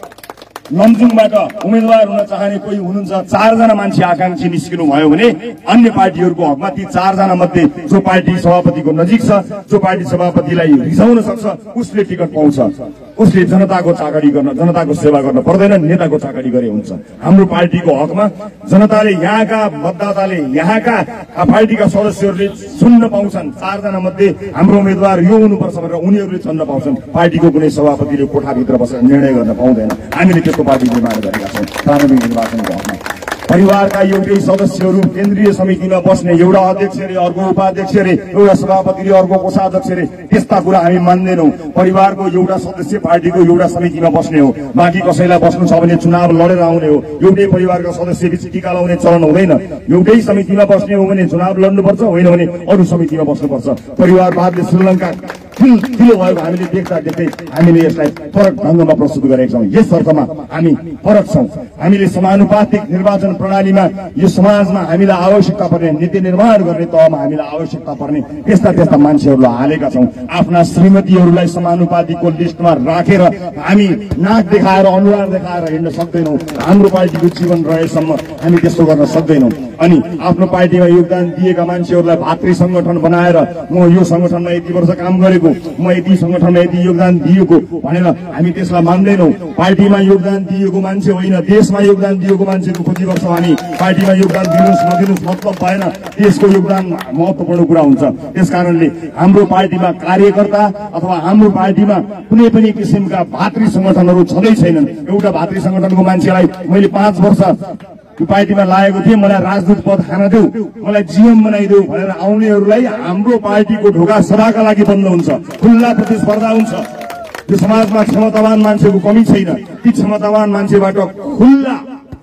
लमजुङबाट उम्मेद्वार हुन चाहने कोही हुनुहुन्छ, चारजना मान्छे आकांक्षी निस्किनु भयो भने अन्य पार्टीहरूको हकमा ती चारजना मध्ये जो पार्टी सभापतिको नजिक छ, जो पार्टी सभापतिलाई रिसाउन सक्छ, उसले टिकट पाउँछ। उसले जनताको चाकरी गर्न, जनताको सेवा गर्न पर्दैन, नेताको चाकरी गरे हुन्छ। हाम्रो पार्टीको हकमा जनताले, यहाँका मतदाताले, यहाँका पार्टीका सदस्यहरूले सुन्न पाउँछन्। चारजना मध्ये हाम्रो उम्मेद्वार यो हुनुपर्छ भनेर उनीहरूले चन्न पाउँछन्। पार्टीको कुनै सभापतिले कोठाभित्र बसेर निर्णय गर्न पाउँदैन। हामीले त्यस्तो पार्टी निर्माण गरेका छौँ। प्रारम्भिक निर्वाचनको हकमा परिवारका एउटै सदस्यहरू केन्द्रीय समितिमा बस्ने, एउटा अध्यक्ष रे, अर्को उपाध्यक्ष रे, एउटा सभापति रे, अर्को कोषाध्यक्ष रे, त्यस्ता कुरा हामी मान्दैनौँ। परिवारको एउटा सदस्य पार्टीको एउटा समितिमा बस्ने हो। बाँकी कसैलाई बस्नु छ भने चुनाव लडेर आउने हो। एउटै परिवारका सदस्य बीच टीका लगाउने चलन हुँदैन। एउटै समितिमा बस्ने हो भने चुनाव लड्नुपर्छ, होइन भने अरू समितिमा बस्नुपर्छ। परिवारवादले श्रीलङ्का ठुलो भएको हामीले देख्दा देख्दै हामीले यसलाई फरक ढङ्गमा प्रस्तुत गरेका छौँ। यस अर्थमा हामी फरक छौँ। हामीले समानुपातिक निर्वाचन प्रणालीमा यो समाजमा हामीलाई आवश्यकता पर्ने, नीति निर्माण गर्ने तहमा हामीलाई आवश्यकता पर्ने त्यस्ता त्यस्ता मान्छेहरूलाई हालेका छौँ। आफ्ना श्रीमतीहरूलाई समानुपातिकको लिस्टमा राखेर हामी नाक देखाएर, अनुहार देखाएर हिँड्न सक्दैनौँ। हाम्रो पार्टीको जीवन रहेसम्म हामी त्यस्तो गर्न सक्दैनौँ। अनि आफ्नो पार्टीमा योगदान दिएका मान्छेहरूलाई भातृ संगठन बनाएर म यो संगठनमा यति वर्ष काम गरेको, म यति संगठनमा यति योगदान दिएको भनेर हामी त्यसलाई मान्दैनौँ। पार्टीमा योगदान दिएको मान्छे होइन, देशमा योगदान दिएको मान्छेको खोजी गर्छौँ हामी। पार्टीमा योगदान दिनुहोस् नदिनुहोस् मतलब भएन, देशको योगदान महत्त्वपूर्ण कुरा हुन्छ। त्यसकारणले हाम्रो पार्टीमा कार्यकर्ता अथवा हाम्रो पार्टीमा कुनै पनि किसिमका भातृ संगठनहरू छँदै छैनन्। एउटा भातृ संगठनको मान्छेलाई मैले पाँच वर्ष यो पार्टीमा लागेको थिएँ, मलाई राजदूत पद खान देऊ, मलाई जीएम बनाइदेऊ भनेर आउनेहरूलाई हाम्रो पार्टीको ढोका सदाका लागि बन्द हुन्छ। खुल्ला प्रतिस्पर्धा हुन्छ। यो समाजमा क्षमतावान मान्छेको कमी छैन। ती क्षमतावान मान्छेबाट खुल्ला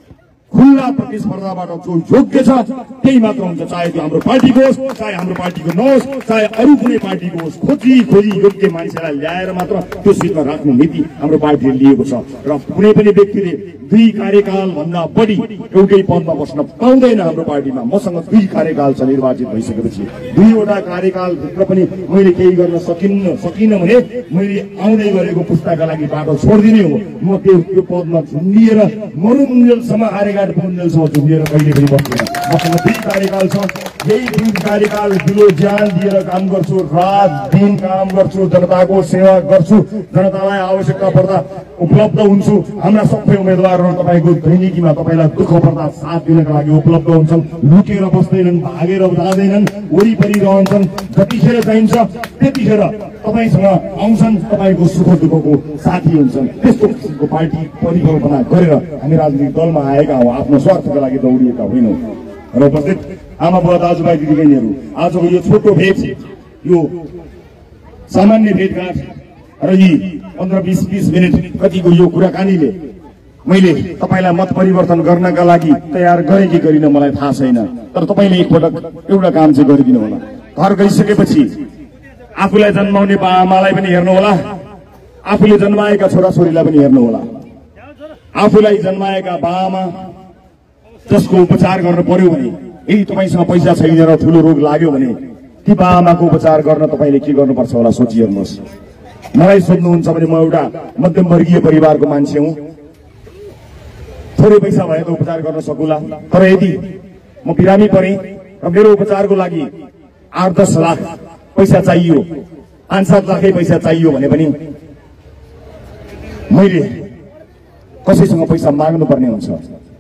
खुल्ला प्रतिस्पर्धाबाट जो योग्य छ त्यही मात्र हुन्छ, चाहे त्यो हाम्रो पार्टीको होस्, चाहे हाम्रो पार्टीको नहोस्, चाहे अरू कुनै पार्टीको होस्। खोजी खोजी योग्य मान्छेलाई ल्याएर मात्र त्यो सिटमा राख्ने नीति हाम्रो पार्टीले लिएको छ र कुनै पनि व्यक्तिले दुई कार्यकाल भन्दा बढी एउटै पदमा बस्न पाउँदैन हाम्रो पार्टीमा। मसँग दुई कार्यकाल छ निर्वाचित भइसकेपछि, दुईवटा कार्यकाल भित्र पनि मैले केही गर्न सकिन्न सकिनँ भने मैले आउँदै गरेको पुस्ताका लागि बाटो छोडिदिने हो। म त्यो त्यो पदमा झुन्डिएर मरुन्जेलसम्म आर्यघाट पुरुन्जेलसम्म झुन्डिएर कहिले पनि बस्दैन। मसँग दुई कार्यकाल छ, यही दुई कार्यकाल दिलो ज्यान दिएर काम गर्छु, रात दिन काम गर्छु, जनताको सेवा गर्छु, जनतालाई आवश्यकता पर्दा उपलब्ध हुन्छु। हाम्रा सबै उम्मेदवारहरू तपाईँको दैनिकीमा तपाईँलाई दुःख पर्दा साथ दिनका लागि उपलब्ध हुन्छन्, लुटेर बस्दैनन्, भागेर जाँदैनन्, वरिपरि रहन्छन्। जतिखेर चाहिन्छ त्यतिखेर तपाईँसँग आउँछन्, तपाईँको सुख दुःखको साथी हुन्छन्। त्यस्तो किसिमको पार्टी परिकल्पना गरेर हामी राजनीतिक दलमा आएका हौँ, आफ्नो स्वार्थका लागि दौडिएका होइनौँ। र उपस्थित आमा बुवा दाजुभाइ दिदीबहिनीहरू, आजको यो छोटो भेट, यो सामान्य भेटघाट र यी पन्ध्र बिस बिस मिनट कतिको यो कुराकानीले मैले तपाईँलाई मत परिवर्तन गर्नका लागि तयार गरे कि गरिन मलाई थाहा छैन, तर तपाईँले एकपटक एउटा काम चाहिँ गरिदिनु होला। घर गइसकेपछि आफूलाई जन्माउने बाआमालाई पनि हेर्नु होला, आफूले जन्माएका छोराछोरीलाई पनि हेर्नु होला। आफूलाई जन्माएका बाआमा जसको उपचार गर्न पर्यो भने, यदि तपाईँसँग पैसा छैन र ठुलो रोग लाग्यो भने ती बाआमाको उपचार गर्न तपाईँले के गर्नुपर्छ होला सोचिहेर्नुहोस्। मलाई सोध्नुहुन्छ भने म एउटा मध्यमवर्गीय परिवारको मान्छे हुँ, थोरै पैसा भए त उपचार गर्न सकुला, तर यदि म बिरामी परेँ र मेरो उपचारको लागि आठ दस लाख पैसा चाहियो, पाँच सात लाखै पैसा चाहियो भने पनि मैले कसैसँग पैसा माग्नुपर्ने हुन्छ।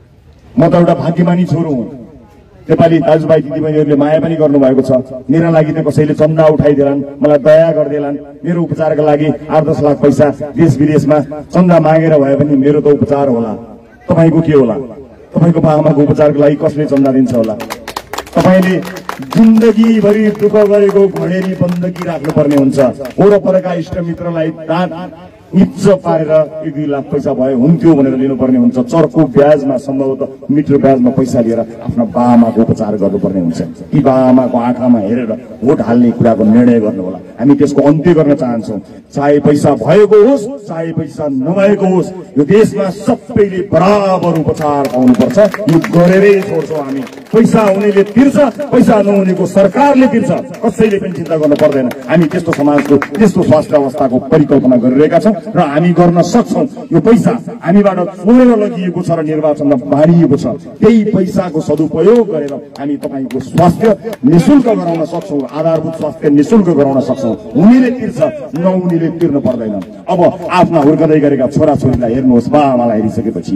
म त एउटा भाग्यमानी छोरो हुँ। नेपाली दाजुभाइ दिदीबहिनीहरूले माया पनि गर्नुभएको छ। मेरा लागि त कसैले चन्दा उठाइदिएलान्, मलाई दया गरिदिएलान्। मेरो उपचारका लागि आठ दस लाख पैसा देश विदेशमा चन्दा मागेर भए पनि मेरो त उपचार होला। तपाईँको के होला? तपाईँको बाबाआमाको उपचारको लागि कसले चन्दा दिन्छ होला? तपाईँले जिन्दगीभरि दुःख गरेको घडेरी बन्दगी राख्नुपर्ने हुन्छ। वरपरका इष्टमित्रलाई दाँत निच्च पारेर एक दुई लाख पैसा भए हुन्थ्यो भनेर लिनुपर्ने हुन्छ। चर्को ब्याजमा, सम्भवतः मिटर ब्याजमा पैसा लिएर आफ्ना बाआमाको उपचार गर्नुपर्ने हुन्छ। ती बाआमाको आँखामा हेरेर भोट हाल्ने कुराको निर्णय गर्नु होला। हामी त्यसको अन्त्य गर्न चाहन्छौँ। चाहे पैसा भएको होस्, चाहे पैसा नभएको होस्, यो देशमा सबैले बराबर उपचार पाउनुपर्छ। यो गरेरै छोड्छौँ हामी। पैसा हुनेले तिर्छ, पैसा नहुनेको सरकारले तिर्छ, कसैले पनि चिन्ता गर्नु पर्दैन। हामी त्यस्तो समाजको, त्यस्तो स्वास्थ्य अवस्थाको परिकल्पना गरिरहेका छौँ र हामी गर्न सक्छौँ। यो पैसा हामीबाट चोरेर लगिएको छ र निर्वाचनमा बाँडिएको छ। त्यही पैसाको सदुपयोग गरेर हामी तपाईँको स्वास्थ्य निःशुल्क गराउन सक्छौँ, आधारभूत स्वास्थ्य निःशुल्क गराउन सक्छौँ। हुनेले तिर्छ, नहुनेले तिर्न पर्दैन। अब आफ्ना हुर्कदै गरेका छोराछोरीलाई हेर्नुहोस्, बाआमालाई हेरिसकेपछि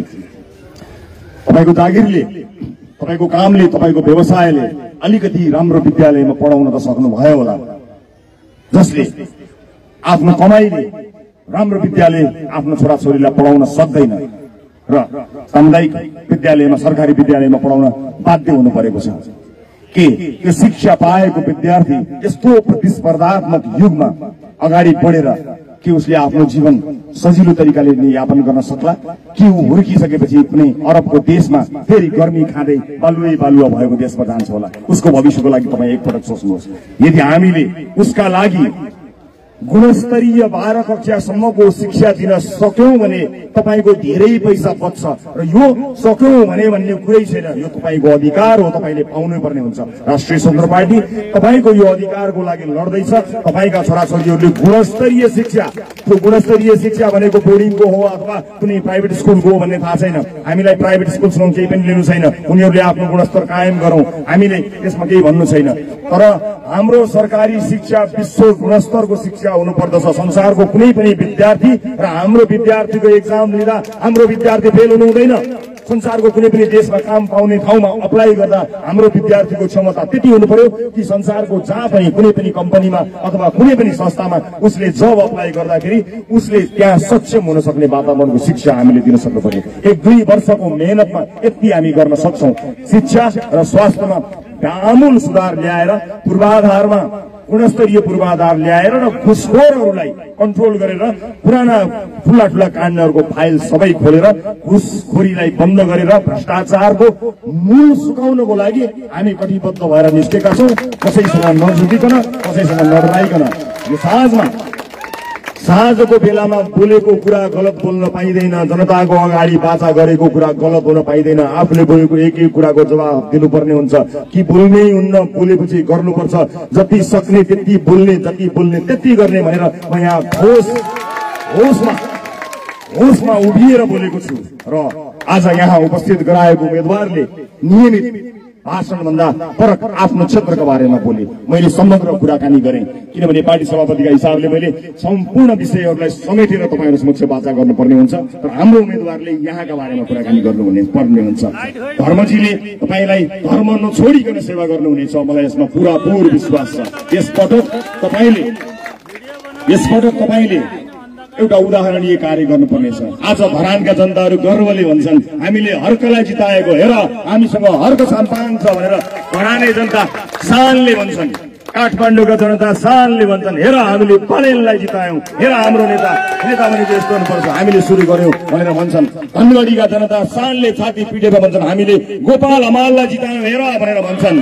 तपाईँको जागिरले, तपाईँको कामले, तपाईँको व्यवसायले अलिकति राम्रो विद्यालयमा पढाउन त सक्नुभयो होला। जसले आफ्नो कमाइले राम्रो विद्यालय आफ्नो छोराछोरीलाई पढाउन सक्दैन र सामुदायिक विद्यालयमा, सरकारी विद्यालयमा पढाउन बाध्य हुनु परेको छ। के यो शिक्षा पाएको विद्यार्थी यस्तो प्रतिस्पर्धात्मक युगमा अगाडि बढेर के उसले आफ्नो जीवन सजिलो तरिकाले यापन गर्न सक्ला? कि ऊ हुर्किसकेपछि कुनै अरबको देशमा फेरि गर्मी खाँदै बालुवै बालुवा भएको देशमा जान्छ होला? उसको भविष्यको लागि तपाईँ एकपटक सोच्नुहोस्। यदि हामीले उसका लागि गुणस्तरीय बाह्र कक्षासम्मको शिक्षा दिन सक्यौं भने तपाईँको धेरै पैसा बच्छ र यो सक्यौं भने भन्ने कुरै छैन। यो तपाईँको अधिकार हो, तपाईँले पाउनै पर्ने हुन्छ। राष्ट्रिय स्वतन्त्र पार्टी तपाईँको यो अधिकारको लागि लड्दैछ। तपाईँका छोराछोरीहरूले गुणस्तरीय शिक्षा, त्यो गुणस्तरीय शिक्षा भनेको बोर्डिङको हो अथवा कुनै प्राइभेट स्कुलको हो भन्ने थाहा छैन। हामीलाई प्राइभेट स्कुलसँग केही पनि लिनु छैन। उनीहरूले आफ्नो गुणस्तर कायम गरौँ, हामीले त्यसमा केही भन्नु छैन। तर हाम्रो सरकारी शिक्षा विश्व गुणस्तरको शिक्षा हुनुपर्दछ। संसारको कुनै पनि विद्यार्थी र हाम्रो विद्यार्थीको एक्जाम लिँदा हाम्रो विद्यार्थी फेल हुनु हुँदैन। संसारको कुनै पनि देशमा काम पाउने ठाउँमा अप्लाई गर्दा हाम्रो विद्यार्थीको क्षमता त्यति हुनु पर्यो कि संसारको जहाँ पनि कुनै पनि कम्पनीमा अथवा कुनै पनि संस्थामा उसले जब अप्लाई गर्दाखेरि उसले त्यहाँ सक्षम हुन सक्ने वातावरणको शिक्षा हामीले दिन सक्नु पर्यो। एक दुई वर्षको मेहनतमा यति हामी गर्न सक्छौँ। शिक्षा र स्वास्थ्यमा आमूल सुधार ल्याएर पूर्वाधारमा गुणस्तरीय पूर्वाधार ल्याएर र घुसखोरहरूलाई कन्ट्रोल गरेर पुराना ठुला ठुला काण्डहरूको फाइल सबै खोलेर घुसखोरीलाई बन्द गरेर भ्रष्टाचारको मूल सुकाउनको लागि हामी कटिबद्ध भएर निस्केका छौँ। कसैसँग नजुटिकन, कसैसँग नडराइकन। यो साँझमा साँझको बेलामा बोलेको कुरा गलत बोल्न पाइँदैन, जनताको अगाडि बाचा गरेको कुरा गलत हुन पाइँदैन। आफूले बोलेको एक एक कुराको जवाब दिनुपर्ने हुन्छ कि बोल्नै हुन्न, बोलेपछि गर्नुपर्छ। जति सक्ने त्यति बोल्ने, जति बोल्ने त्यति गर्ने भनेर म यहाँ ठोस होसमा होसमा उभिएर बोलेको छु। र आज यहाँ उपस्थित गराएको उम्मेद्वारले नियमित भाषणभन्दा फरक आफ्नो क्षेत्रका बारेमा बोले। मैले समग्र कुराकानी गरेँ किनभने पार्टी सभापतिका हिसाबले मैले सम्पूर्ण विषयहरूलाई समेटेर तपाईँहरू समक्ष वाचा गर्नुपर्ने हुन्छ। तर हाम्रो उम्मेद्वारले यहाँका बारेमा कुराकानी गर्नुहुने पर्ने हुन्छ। धर्मजीले तपाईँलाई धर्म नछोडिकन सेवा गर्नुहुनेछ, मलाई यसमा पुरा पूर्ण विश्वास छ। यसपटक तपाईँले यसपटक तपाईँले एउटा उदाहरणीय कार्य गर्नुपर्नेछ। आज धरानका जनताहरू गर्वले भन्छन् हामीले हर्कलाई जिताएको, हेर हामीसँग हर्क सम्पान छ भनेर धराने जनता शानले भन्छन्। काठमाडौँका जनता शानले भन्छन् हेर हामीले पलेललाई जितायौं, हेर हाम्रो नेता नेता भने चाहिँ यस्तो हुनुपर्छ, हामीले सुरु गर्यौं भनेर भन्छन्। धनगढीका जनता शानले छाती पिटेर भन्छन् हामीले गोपाल हमाललाई जितायौं हेर भनेर भन्छन्।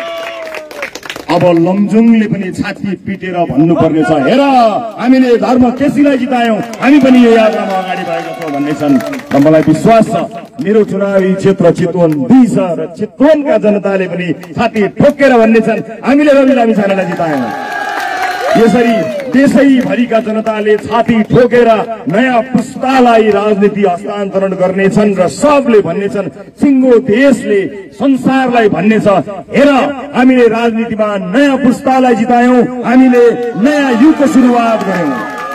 अब लमजुङले पनि छाती पिटेर भन्नुपर्ने छ हेर हामीले धर्म केसीलाई जितायौं, हामी पनि यो यात्रामा अगाडि बढेका छौं भन्ने छन्। र मलाई विश्वास छ मेरो चुनावी क्षेत्र चितवन दुई छ र चितवनका जनताले पनि छाती ठोकेर भन्ने छन् हामीले रवि लामिछानेलाई जितायौं। यसरी देशैभरिका जनताले छाती ठोकेर नयाँ पुस्तालाई राजनीति हस्तान्तरण गर्नेछन् र सबले भन्नेछन्, सिङ्गो देशले संसारलाई भन्ने छ हेर हामीले राजनीतिमा नयाँ पुस्तालाई जितायौं, हामीले नयाँ युगको सुरुवात गर्यौं।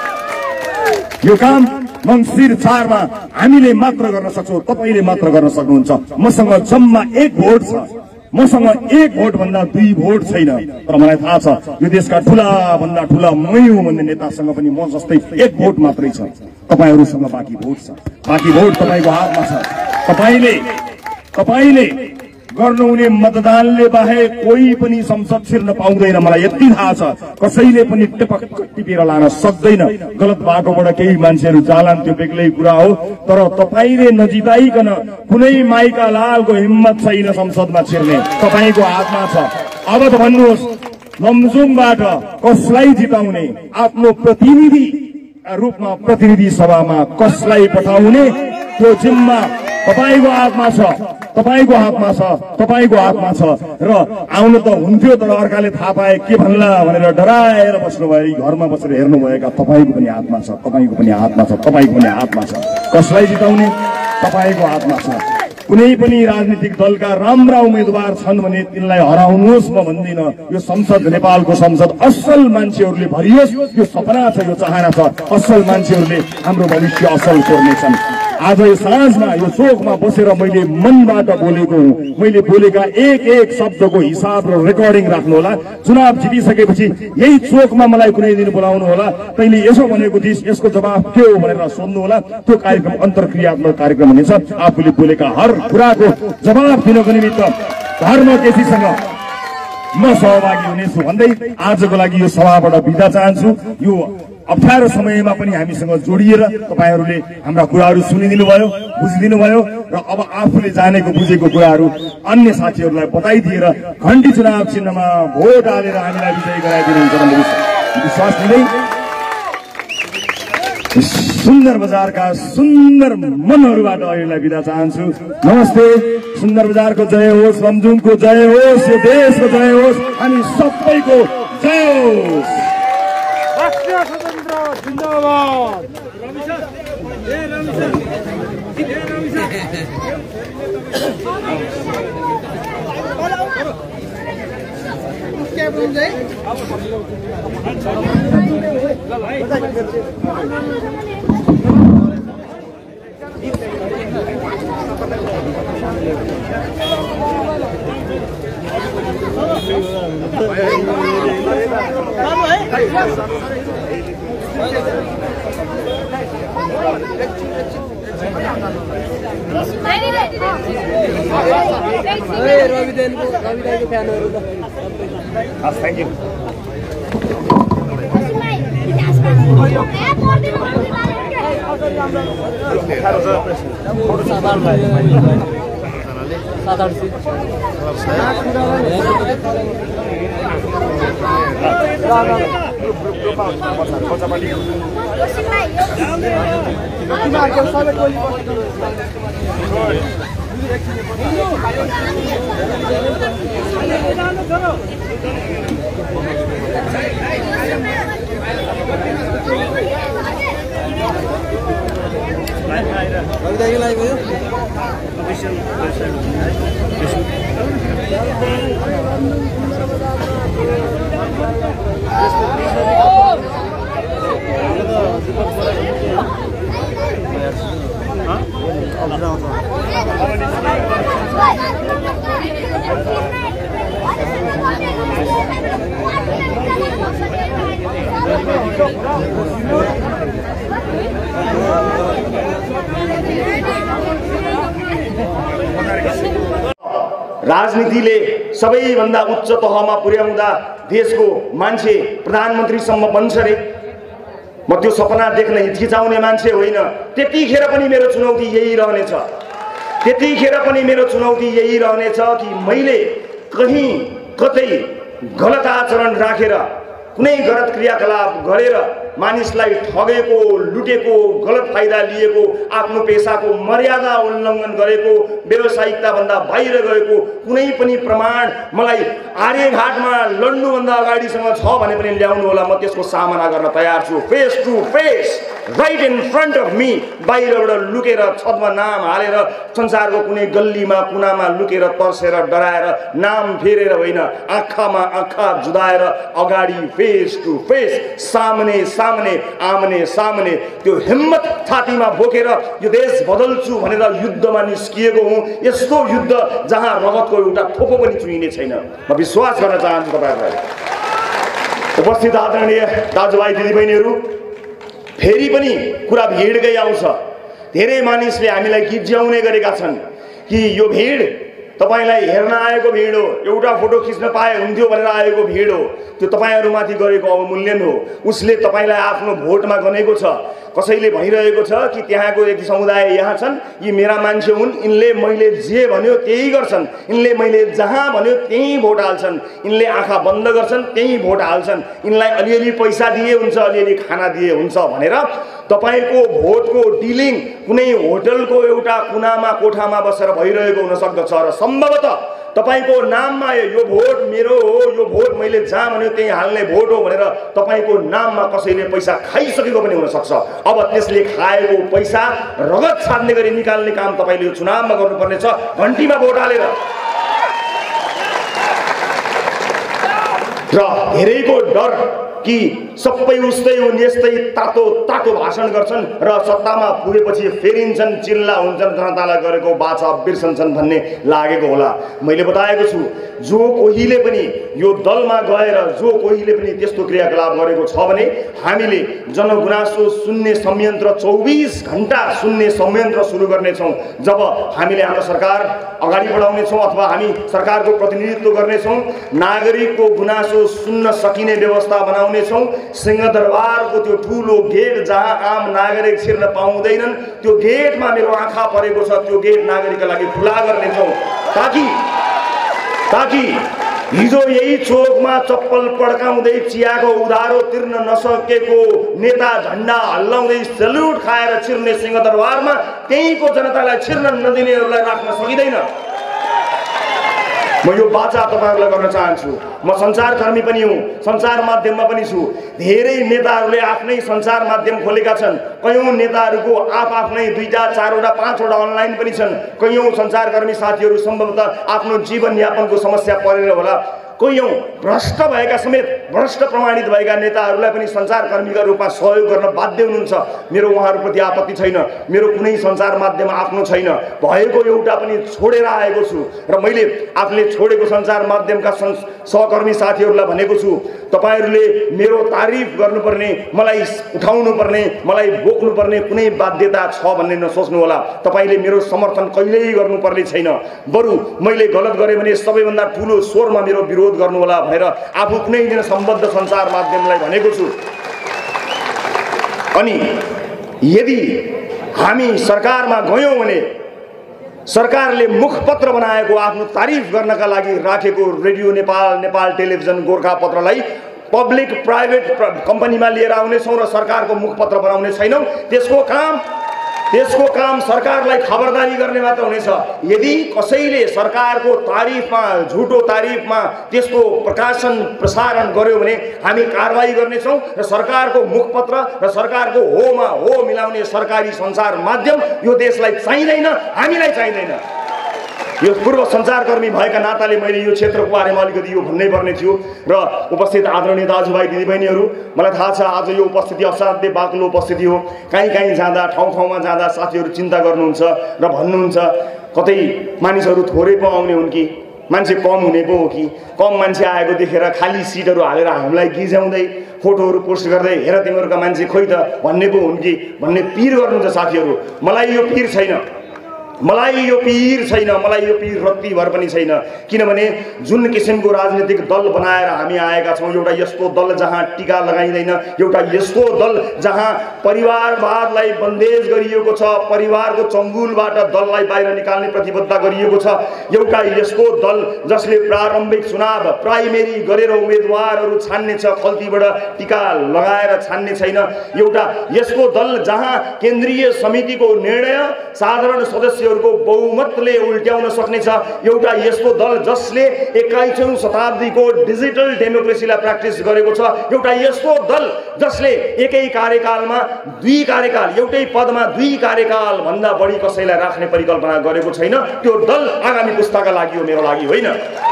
यो काम मङ्सिर चारमा हामीले मात्र गर्न सक्छौँ, तपाईँले मात्र गर्न सक्नुहुन्छ। मसँग जम्मा एक भोट छ, मसँग एक भोट भन्दा दुई भोट छैन। तर मलाई थाहा छ यो देशका ठुला भन्दा ठुला मै हुँ भन्ने नेतासँग पनि म जस्तै एक भोट मात्रै छ। तपाईँहरूसँग बाँकी भोट छ, बाँकी भोट तपाईँको हातमा छ। तपाईँले तपाईँले गर्नुहुने मतदानले बाहेक कोही पनि संसद छिर्न पाउँदैन। मलाई यति थाहा छ कसैले पनि टिपक्क टिपेर लान सक्दैन। गलत बाटोबाट केही मान्छेहरू जालान् त्यो बेग्लै कुरा हो, तर तपाईँले नजिताइकन कुनै माइका लालको हिम्मत छैन संसदमा छिर्ने, तपाईँको हातमा छ। अब त भन्नुहोस् लमजुङबाट कसलाई जिताउने, आफ्नो प्रतिनिधि रूपमा प्रतिनिधि सभामा कसलाई पठाउने त्यो जिम्मा तपाईँको हातमा छ, तपाईँको हातमा छ, तपाईँको हातमा छ। र आउनु त हुन्थ्यो तर अर्काले थाहा पाए के भन्ला भनेर डराएर बस्नुभयो, घरमा बसेर हेर्नुभएका तपाईँको पनि हातमा छ, तपाईँको पनि हातमा छ, तपाईँको पनि हातमा छ। कसलाई जिताउने तपाईँको हातमा छ। कुनै पनि राजनीतिक दलका राम्रा उम्मेद्वार छन् भने तिनलाई हराउनुहोस् म भन्दिनँ। यो संसद नेपालको संसद असल मान्छेहरूले भरियोस्, यो सपना छ, यो चाहना छ। असल मान्छेहरूले हाम्रो भविष्य असल कोर्नेछन्। आज यो साँझमा यो चोकमा बसेर मैले मनबाट बोलेको हुँ। मैले बोलेका एक एक शब्दको हिसाब र रेकर्डिङ राख्नुहोला। चुनाव जितिसकेपछि यही चोकमा मलाई कुनै दिन बोलाउनु होला, तैँले यसो भनेको थिइस्, यसको जवाब के हो भनेर सोध्नु होला। त्यो कार्यक्रम अन्तर्क्रियात्मक कार्यक्रम हुनेछ। आफूले बोलेका हर कुराको जवाब दिनको निमित्त धर्म केसीसँग म सहभागी हुनेछु भन्दै आजको लागि यो सभाबाट बिदा चाहन्छु। यो अप्ठ्यारो समयमा पनि हामीसँग जोडिएर तपाईँहरूले हाम्रा कुराहरू सुनिदिनु भयो, बुझिदिनु भयो र अब आफूले जानेको बुझेको कुराहरू अन्य साथीहरूलाई बताइदिएर घण्टी चुनाव चिन्हमा भोट हालेर हामीलाई विजयी गराइदिनुहुन्छ भन्ने विश्वास दिँदै सुन्दर बजारका सुन्दर मनहरूबाट अहिलेलाई बिदा चाहन्छु। नमस्ते। सुन्दर बजारको जय होस्, लमजुङको जय होस्, यो देशको जय होस्, हामी सबैको जय होस्। राष्ट्रिय स्वतन्त्र जिन्दाबाद। Thank you. राजनीतिले सबैभन्दा उच्च तहमा पुर्याउँदा देशको मान्छे प्रधानमन्त्रीसम्म बन्छ रे। म त्यो सपना देख्न हिचकिचाउने मान्छे होइन। त्यतिखेर पनि मेरो चुनौती यही रहनेछ त्यतिखेर पनि मेरो चुनौती यही रहनेछ कि मैले कहीँ कतै गलत आचरण राखेर कुनै गलत क्रियाकलाप गरेर मानिसलाई ठगेको, लुटेको, गलत फाइदा लिएको, आफ्नो पेसाको मर्यादा उल्लङ्घन गरेको, व्यावसायिकता भन्दा बाहिर गएको कुनै पनि प्रमाण मलाई आर्यघाटमा लड्नुभन्दा अगाडिसँग छ भने पनि ल्याउनु होला। म त्यसको सामना गर्न तयार छु। Face to face, right in front of me. बाहिरबाट लुकेर छतमा नाम हालेर संसारको कुनै गल्लीमा कुनामा लुकेर तर्सेर डराएर नाम फेरेर होइन, आँखामा आँखा जुदाएर अगाडि फेस टु फेस, सामने सामने, आमने सामने त्यो हिम्मत छातीमा बोकेर यो देश बदल्छु भनेर युद्धमा निस्किएको हुँ। यस्तो युद्ध जहाँ रगतको एउटा थोपो पनि चुइने छैन। म विश्वास गर्न चाहन्छु तपाईहरुलाई। उपस्थित आदरणीय दाजुभाइ दिदीबहिनीहरू, फेरि पनि कुरा भिडकै आउँछ। धेरै मानिसले हामीलाई गिज्याउने गरेका छन् कि यो भिड तपाईलाई हेर्न आएको भिड हो, एउटा फोटो खिच्न पाए हुन्थ्यो भनेर आएको भिड हो। त्यो तपाईहरुमाथि गरेको अवमूल्यन हो। उसले तपाईलाई आफ्नो भोटमा गनेको छ। कसैले भनिरहेको छ कि त्यहाँको एक समुदाय यहाँ छन्, यी मेरा मान्छे हुन्, यिनले मैले जे भन्यो त्यही गर्छन्, यिनले मैले जहाँ भन्यो त्यही भोट हाल्छन्, यिनले आँखा बन्द गर्छन् त्यही भोट हाल्छन्, यिनलाई अलिअलि पैसा दिए हुन्छ, अलिअलि खाना दिए हुन्छ भनेर तपाईको भोटको डिलिङ कुनै होटलको एउटा कुनामा कोठामा बसेर भइरहेको हुन सक्दछ र सम्भवतः तपाईको नाममा यो भोट मेरो हो, यो भोट मैले जहाँ भन्यो त्यही हाल्ने भोट हो भनेर तपाईको नाममा कसैले पैसा खाइसकेको पनि हुन सक्छ। अब त्यसले खाएको पैसा रगत छाड्ने गरी निकाल्ने काम तपाईले यो चुनावमा गर्नुपर्ने छ, घण्टीमा भोट हालेर। र धेरैको डर कि सबै उस्तै हुन्, यस्तै तातो तातो भाषण गर्छन् र सत्तामा पुगेपछि फेरिन्छन्, चिल्ला हुन्छन्, जनतालाई गरेको बाचा बिर्सन्छन् भन्ने लागेको होला। मैले बताएको छु, जो कोहीले पनि यो दलमा गएर जो कोहीले पनि त्यस्तो क्रियाकलाप गरेको छ भने हामीले जनगुनासो सुन्ने संयन्त्र चौबिस घण्टा सुन्ने संयन्त्र सुरु गर्नेछौँ। जब हामीले हाम्रो सरकार अगाडि बढाउनेछौँ अथवा हामी सरकारको प्रतिनिधित्व गर्नेछौँ, नागरिकको गुनासो सुन्न सकिने व्यवस्था बनाउने छौं। सिंहदरबारको त्यो ठूलो गेट जहाँ आम नागरिक छिर्न पाउँदैनन्, त्यो गेटमा मेरो आँखा परेको छ। त्यो गेट नागरिकका लागि खुला गर्नेछौँ ताकि ताकि हिजो यही चोकमा चप्पल पड्काउँदै चियाको उधारो तिर्न नसकेको नेता झण्डा हल्लाउँदै सल्युट खाएर छिर्ने सिंहदरबारमा त्यहीको जनतालाई छिर्न नदिनेहरूलाई राख्न सकिँदैन। म यो बाचा तपाईहरुलाई गर्न चाहन्छु। म सञ्चारकर्मी पनि हुँ, सञ्चार माध्यममा पनि छु। धेरै नेताहरूले आफ्नै सञ्चार माध्यम खोलेका छन्। कयौं नेताहरूको आफ आफ्नै दुईटा चारवटा पाँचवटा अनलाइन पनि छन्। कयौं सञ्चारकर्मी साथीहरू सम्भवतः आफ्नो जीवनयापनको समस्या परेर होला, कयौं भ्रष्ट भएका समेत भ्रष्ट प्रमाणित भएका नेताहरूलाई पनि सञ्चारकर्मीका रूपमा सहयोग गर्न बाध्य हुनुहुन्छ। मेरो उहाँहरूप्रति आपत्ति छैन। मेरो कुनै सञ्चार माध्यम आफ्नो छैन, भएको एउटा पनि छोडेर आएको छु र मैले आफूले छोडेको सञ्चार माध्यमका सहकर्मी साथीहरूलाई भनेको छु, तपाईहरूले मेरो तारिफ गर्नुपर्ने, मलाई उठाउनुपर्ने, मलाई बोक्नुपर्ने कुनै बाध्यता छ भन्ने नसोच्नु होला। तपाईँले मेरो समर्थन कहिल्यै गर्नुपर्ने छैन। बरु मैले गलत गरेँ भने सबैभन्दा ठुलो स्वरमा मेरो विरोध गर्नु होला भनेर आफू कुनै दिन सम्बद्ध सञ्चार माध्यमलाई भनेको छु। अनि यदि हामी सरकारमा गयौँ भने सरकारले मुखपत्र बनाएको आफ्नो तारिफ गर्नका लागि राखेको रेडियो नेपाल, नेपाल टेलिभिजन, गोर्खापत्रलाई पब्लिक प्राइभेट कम्पनीमा लिएर आउनेछौँ र सरकारको मुखपत्र बनाउने छैनौँ। त्यसको काम त्यसको काम सरकारलाई खबरदारी गर्ने मात्र हुनेछ। यदि कसैले सरकारको तारिफमा, झुटो तारिफमा त्यस्तो प्रकाशन प्रसारण गर्यो भने हामी कारवाही गर्नेछौँ र सरकारको मुखपत्र र सरकारको होमा हो मिलाउने सरकारी सञ्चार माध्यम यो देशलाई चाहिँदैन, हामीलाई चाहिँदैन। यो पूर्व सञ्चारकर्मी भएका नाताले मैले यो क्षेत्रको बारेमा अलिकति यो भन्नै पर्ने थियो। र उपस्थित आदरणीय दाजुभाइ दिदीबहिनीहरू, मलाई थाहा छ आज यो उपस्थिति असाध्यै बाक्लो उपस्थिति हो। काहीँ काहीँ जाँदा, ठाउँ ठाउँमा जाँदा साथीहरू चिन्ता गर्नुहुन्छ र भन्नुहुन्छ कतै मानिसहरू थोरै पो आउने हुन् कि मान्छे कम हुने पो हो कि, कम मान्छे आएको देखेर खाली सिटहरू हालेर हामीलाई गिजाउँदै फोटोहरू पोस्ट गर्दै हेर तिमीहरूका मान्छे खोइ त भन्ने पो हुन् कि भन्ने पिर गर्नुहुन्छ साथीहरू। मलाई यो पिर छैन, मलाई यो पिर छैन, मलाई यो पिर रत्ती भर पनि छैन। किनभने जुन किसिमको राजनीतिक दल बनाएर हामी आएका छौँ, एउटा यस्तो दल जहाँ टीका लगाइँदैन, एउटा यस्तो दल जहाँ परिवारवादलाई बन्देज गरिएको छ, परिवारको चङ्गुलबाट दललाई बाहिर निकाल्ने प्रतिबद्धता गरिएको छ, एउटा यस्तो दल जसले प्रारम्भिक चुनाव प्राइमेरी गरेर उम्मेदवारहरू छान्ने छ, खल्तीबाट टीका लगाएर छान्ने छैन, एउटा यस्तो दल जहाँ केन्द्रीय समितिको निर्णय साधारण सदस्य को बहुमतले उल्ट्याउन सक्नेछ, एउटा यस्तो दल जसले एक्काइसौँ शताब्दीको डिजिटल डेमोक्रेसीलाई प्र्याक्टिस गरेको छ, एउटा यस्तो दल जसले एकै कार्यकालमा दुई कार्यकाल, एउटै पदमा दुई कार्यकाल भन्दा बढी कसैलाई राख्ने परिकल्पना गरेको छैन। त्यो दल आगामी पुस्ताका लागि हो, मेरो लागि होइन।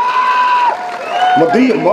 म दुई म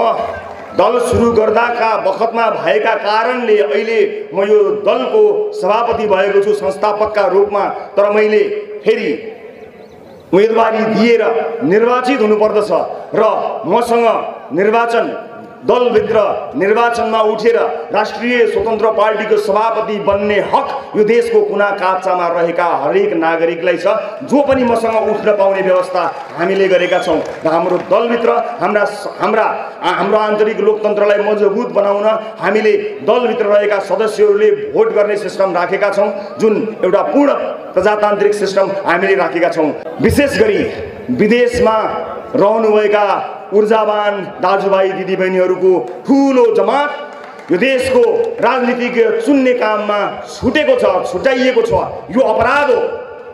दल सुरु गर्दाका बखतमा भएका कारणले अहिले म यो दलको सभापति भएको छु संस्थापकका रूपमा। तर मैले फेरि उम्मेदवारी दिएर निर्वाचित हुनुपर्दछ र मसँग निर्वाचन दलभित्र निर्वाचनमा उठेर राष्ट्रिय स्वतन्त्र पार्टीको सभापति बन्ने हक यो देशको कुना काप्चामा रहेका हरेक नागरिकलाई छ। जो पनि मसँग उठ्न पाउने व्यवस्था हामीले गरेका छौँ र हाम्रो दलभित्र हाम्रा हाम्रा हाम्रो आन्तरिक लोकतन्त्रलाई मजबुत बनाउन हामीले दलभित्र रहेका सदस्यहरूले भोट गर्ने सिस्टम राखेका छौँ, जुन एउटा पूर्ण प्रजातान्त्रिक सिस्टम हामीले राखेका छौँ। विशेष गरी विदेशमा रहनुभएका ऊर्जावान दाजुभाइ दिदीबहिनीहरूको ठुलो जमात यो देशको राजनीतिक चुन्ने काममा छुटेको छ, छुट्याइएको छ। यो अपराध हो।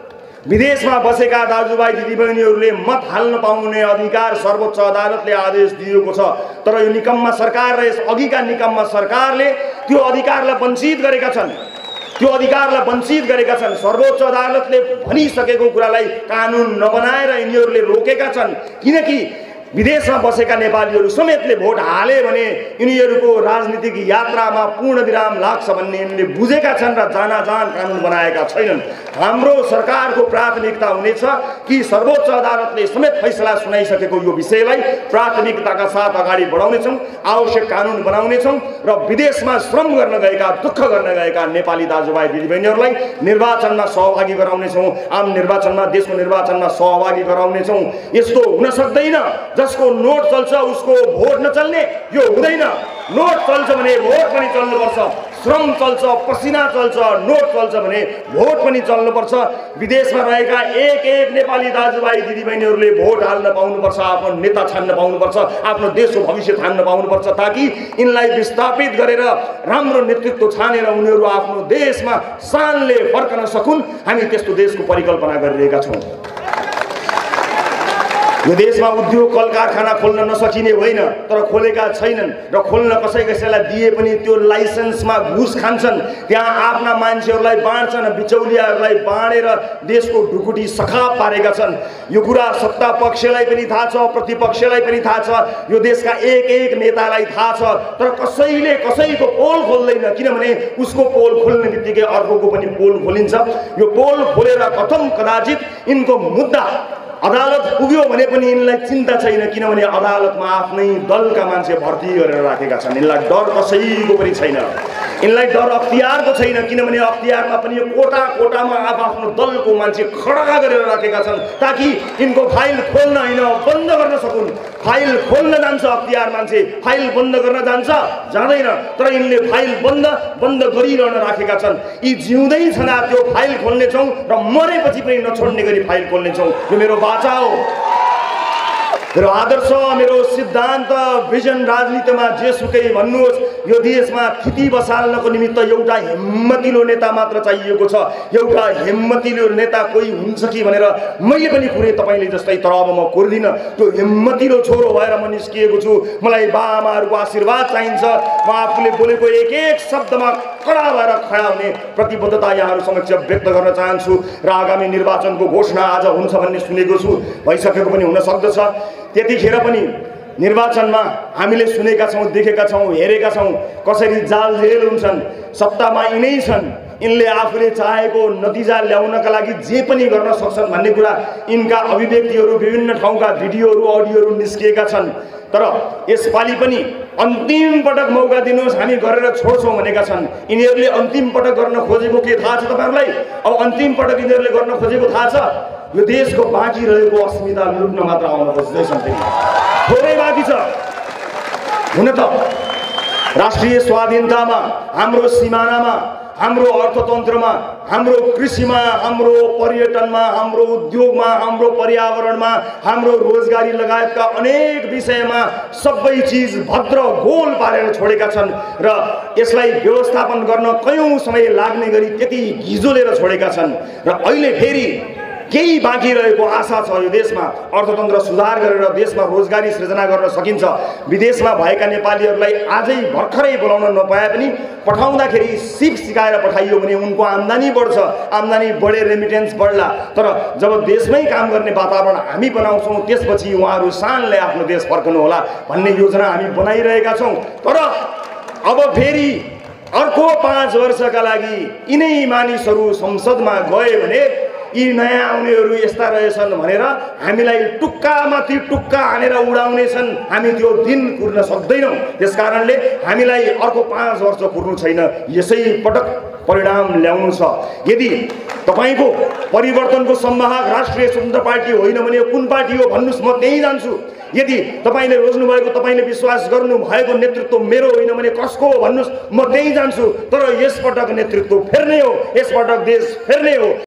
विदेशमा बसेका दाजुभाइ दिदीबहिनीहरूले मत हाल्न पाउने अधिकार सर्वोच्च अदालतले आदेश दिएको छ, तर यो निकम्मा सरकार र यस अघिका निकम्मा सरकारले त्यो अधिकारलाई वञ्चित गरेका छन् त्यो अधिकारलाई वञ्चित गरेका छन्। सर्वोच्च अदालतले भनिसकेको कुरालाई कानुन नबनाएर यिनीहरूले रोकेका छन्, किनकि विदेशमा बसेका नेपालीहरू समेतले भोट हाले भने यिनीहरूको राजनीतिक यात्रामा पूर्ण विराम लाग्छ भन्ने यिनले बुझेका छन् र जानाजान कानुन बनाएका छैनन्। हाम्रो सरकारको प्राथमिकता हुनेछ कि सर्वोच्च अदालतले समेत फैसला सुनाइसकेको यो विषयलाई प्राथमिकताका साथ अगाडि बढाउनेछौँ, आवश्यक कानुन बनाउनेछौँ र विदेशमा श्रम गर्न गएका, दुःख गर्न गएका नेपाली दाजुभाइ दिदीबहिनीहरूलाई निर्वाचनमा सहभागी गराउनेछौँ, आम निर्वाचनमा, देशको निर्वाचनमा सहभागी गराउनेछौँ। यस्तो हुन सक्दैन जसको नोट चल्छ उसको भोट नचल्ने, यो हुँदैन। नोट चल्छ भने भोट पनि चल्नुपर्छ, श्रम चल्छ, पसिना चल्छ, नोट चल्छ भने भोट पनि चल्नुपर्छ। विदेशमा रहेका एक एक नेपाली दाजुभाइ दिदीबहिनीहरूले भोट हाल्न पाउनुपर्छ, आफ्नो नेता छान्न पाउनुपर्छ, आफ्नो देशको भविष्य छान्न पाउनुपर्छ, ताकि यिनलाई विस्थापित गरेर राम्रो नेतृत्व छानेर उनीहरू आफ्नो देशमा शानले फर्कन सकुन्। हामी त्यस्तो देशको परिकल्पना गरिरहेका छौँ। यो देशमा उद्योग कल कारखाना खोल्न नसकिने होइन, तर खोलेका छैनन् र खोल्न कसै कसैलाई दिए पनि त्यो लाइसेन्समा घुस खान्छन्, त्यहाँ आफ्ना मान्छेहरूलाई बाँड्छन्, बिचौलियाहरूलाई बाँडेर देशको ढुकुटी सखाप पारेका छन्। यो कुरा सत्ता पक्षलाई पनि थाहा छ, प्रतिपक्षलाई पनि थाहा छ, यो देशका एक एक नेतालाई थाहा छ, तर कसैले कसैको पोल खोल्दैन, किनभने उसको पोल खोल्ने बित्तिकै अर्कोको पनि पोल खोलिन्छ। यो पोल खोलेर कथम कदाचित यिनको मुद्दा अदालत पुग्यो भने पनि यिनलाई चिन्ता छैन, किनभने अदालतमा आफ्नै दलका मान्छे भर्ती गरेर राखेका छन्। यिनलाई डर कसैको पनि छैन, यिनलाई डर अख्तियारको छैन, किनभने अख्तियारमा पनि कोटा कोटामा आफ्नो दलको मान्छे खडा गरेर राखेका छन् ताकि यिनको फाइल खोल्न होइन बन्द गर्न सकुन्। फाइल खोल्न जान्छ अख्तियार मान्छे, फाइल बन्द गर्न जान्छ जाँदैन, तर यिनले फाइल बन्द बन्द गरिरहन राखेका छन्। यी जिउँदै छन् त्यो फाइल खोल्नेछौँ र मरेपछि पनि नछोड्ने गरी फाइल खोल्नेछौँ। यो मेरो बाचा हो, मेरो आदर्श, मेरो सिद्धान्त, भिजन। राजनीतिमा जेसुकै भन्नुहोस्, यो देशमा स्थिति बसाल्नको निमित्त एउटा हिम्मतिलो नेता मात्र चाहिएको छ। एउटा हिम्मतिलो नेता कोही हुन्छ कि भनेर मैले पनि कुरे तपाईँले जस्तै, तर अब म कुर्दिनँ। त्यो हिम्मतिलो छोरो भएर म निस्किएको छु। मलाई बाआमाहरूको आशीर्वाद चाहिन्छ। म आफूले बोलेको एक एक शब्दमा कडा भएर खडा हुने प्रतिबद्धता यहाँहरू समक्ष व्यक्त गर्न चाहन्छु र आगामी निर्वाचनको घोषणा आज हुन्छ भन्ने सुनेको छु, भइसकेको पनि हुन सक्दछ। त्यतिखेर पनि निर्वाचनमा हामीले सुनेका छौँ, देखेका छौँ, हेरेका छौँ कसरी जाल जेल हुन्छन्। सत्तामा यिनै छन्, यिनले आफूले चाहेको नतिजा ल्याउनका लागि जे पनि गर्न सक्छन् भन्ने कुरा यिनका अभिव्यक्तिहरू, विभिन्न ठाउँका भिडियोहरू, अडियोहरू निस्किएका छन्। तर यसपालि पनि अन्तिम पटक मौका दिनुहोस्, हामी गरेर छोड्छौँ भनेका छन्। यिनीहरूले अन्तिम पटक गर्न खोजेको के थाहा छ तपाईँहरूलाई? अब अन्तिम पटक यिनीहरूले गर्न खोजेको थाहा छ? यो देशको बाँकी रहेको अस्मिता लुट्न मात्र आउन खोज्दैछन्। थोरै बाँकी छ। हुन त राष्ट्रिय स्वाधीनतामा, हाम्रो सिमानामा, हाम्रो अर्थतन्त्रमा, हाम्रो कृषिमा, हाम्रो पर्यटनमा, हाम्रो उद्योगमा, हाम्रो पर्यावरणमा, हाम्रो रोजगारी लगायतका अनेक विषयमा सबै चिज भद्र गोल पारेर छोडेका छन् र यसलाई व्यवस्थापन गर्न कयौँ समय लाग्ने गरी त्यति घिजो लिएर छोडेका छन्। र अहिले फेरि केही बाँकी रहेको आशा छ। यो देशमा अर्थतन्त्र सुधार गरेर देशमा रोजगारी सृजना गर्न सकिन्छ। विदेशमा भएका नेपालीहरूलाई आजै भर्खरै बोलाउन नपाए पनि पठाउँदाखेरि सिप सिकाएर पठाइयो भने उनको आम्दानी बढ्छ। आम्दानी बढे रेमिटेन्स बढ्ला। तर जब देशमै काम गर्ने वातावरण हामी बनाउँछौँ त्यसपछि उहाँहरू शानले आफ्नो देश फर्कनु होला भन्ने योजना हामी बनाइरहेका छौँ। तर अब फेरि अर्को पाँच वर्षका लागि यिनै मानिसहरू संसदमा गए भने यी नयाँ आउनेहरू यस्ता रहेछन् भनेर हामीलाई टुक्कामाथि टुक्का हानेर उडाउने छन्। हामी त्यो दिन कुर्न सक्दैनौँ। त्यसकारणले हामीलाई अर्को पाँच वर्ष कुर्नु छैन, यसै पटक परिणाम ल्याउनु छ। यदि तपाईँको परिवर्तनको संवाहक राष्ट्रिय स्वतन्त्र पार्टी होइन भने कुन पार्टी हो भन्नुहोस्, म त्यहीँ जान्छु। यदि तपाईँले रोज्नुभएको, तपाईँले विश्वास गर्नुभएको नेतृत्व मेरो होइन भने कसको हो भन्नुहोस्, म त्यहीँ जान्छु। तर यसपटक नेतृत्व फेर्ने हो, यसपटक देश फेर्ने हो।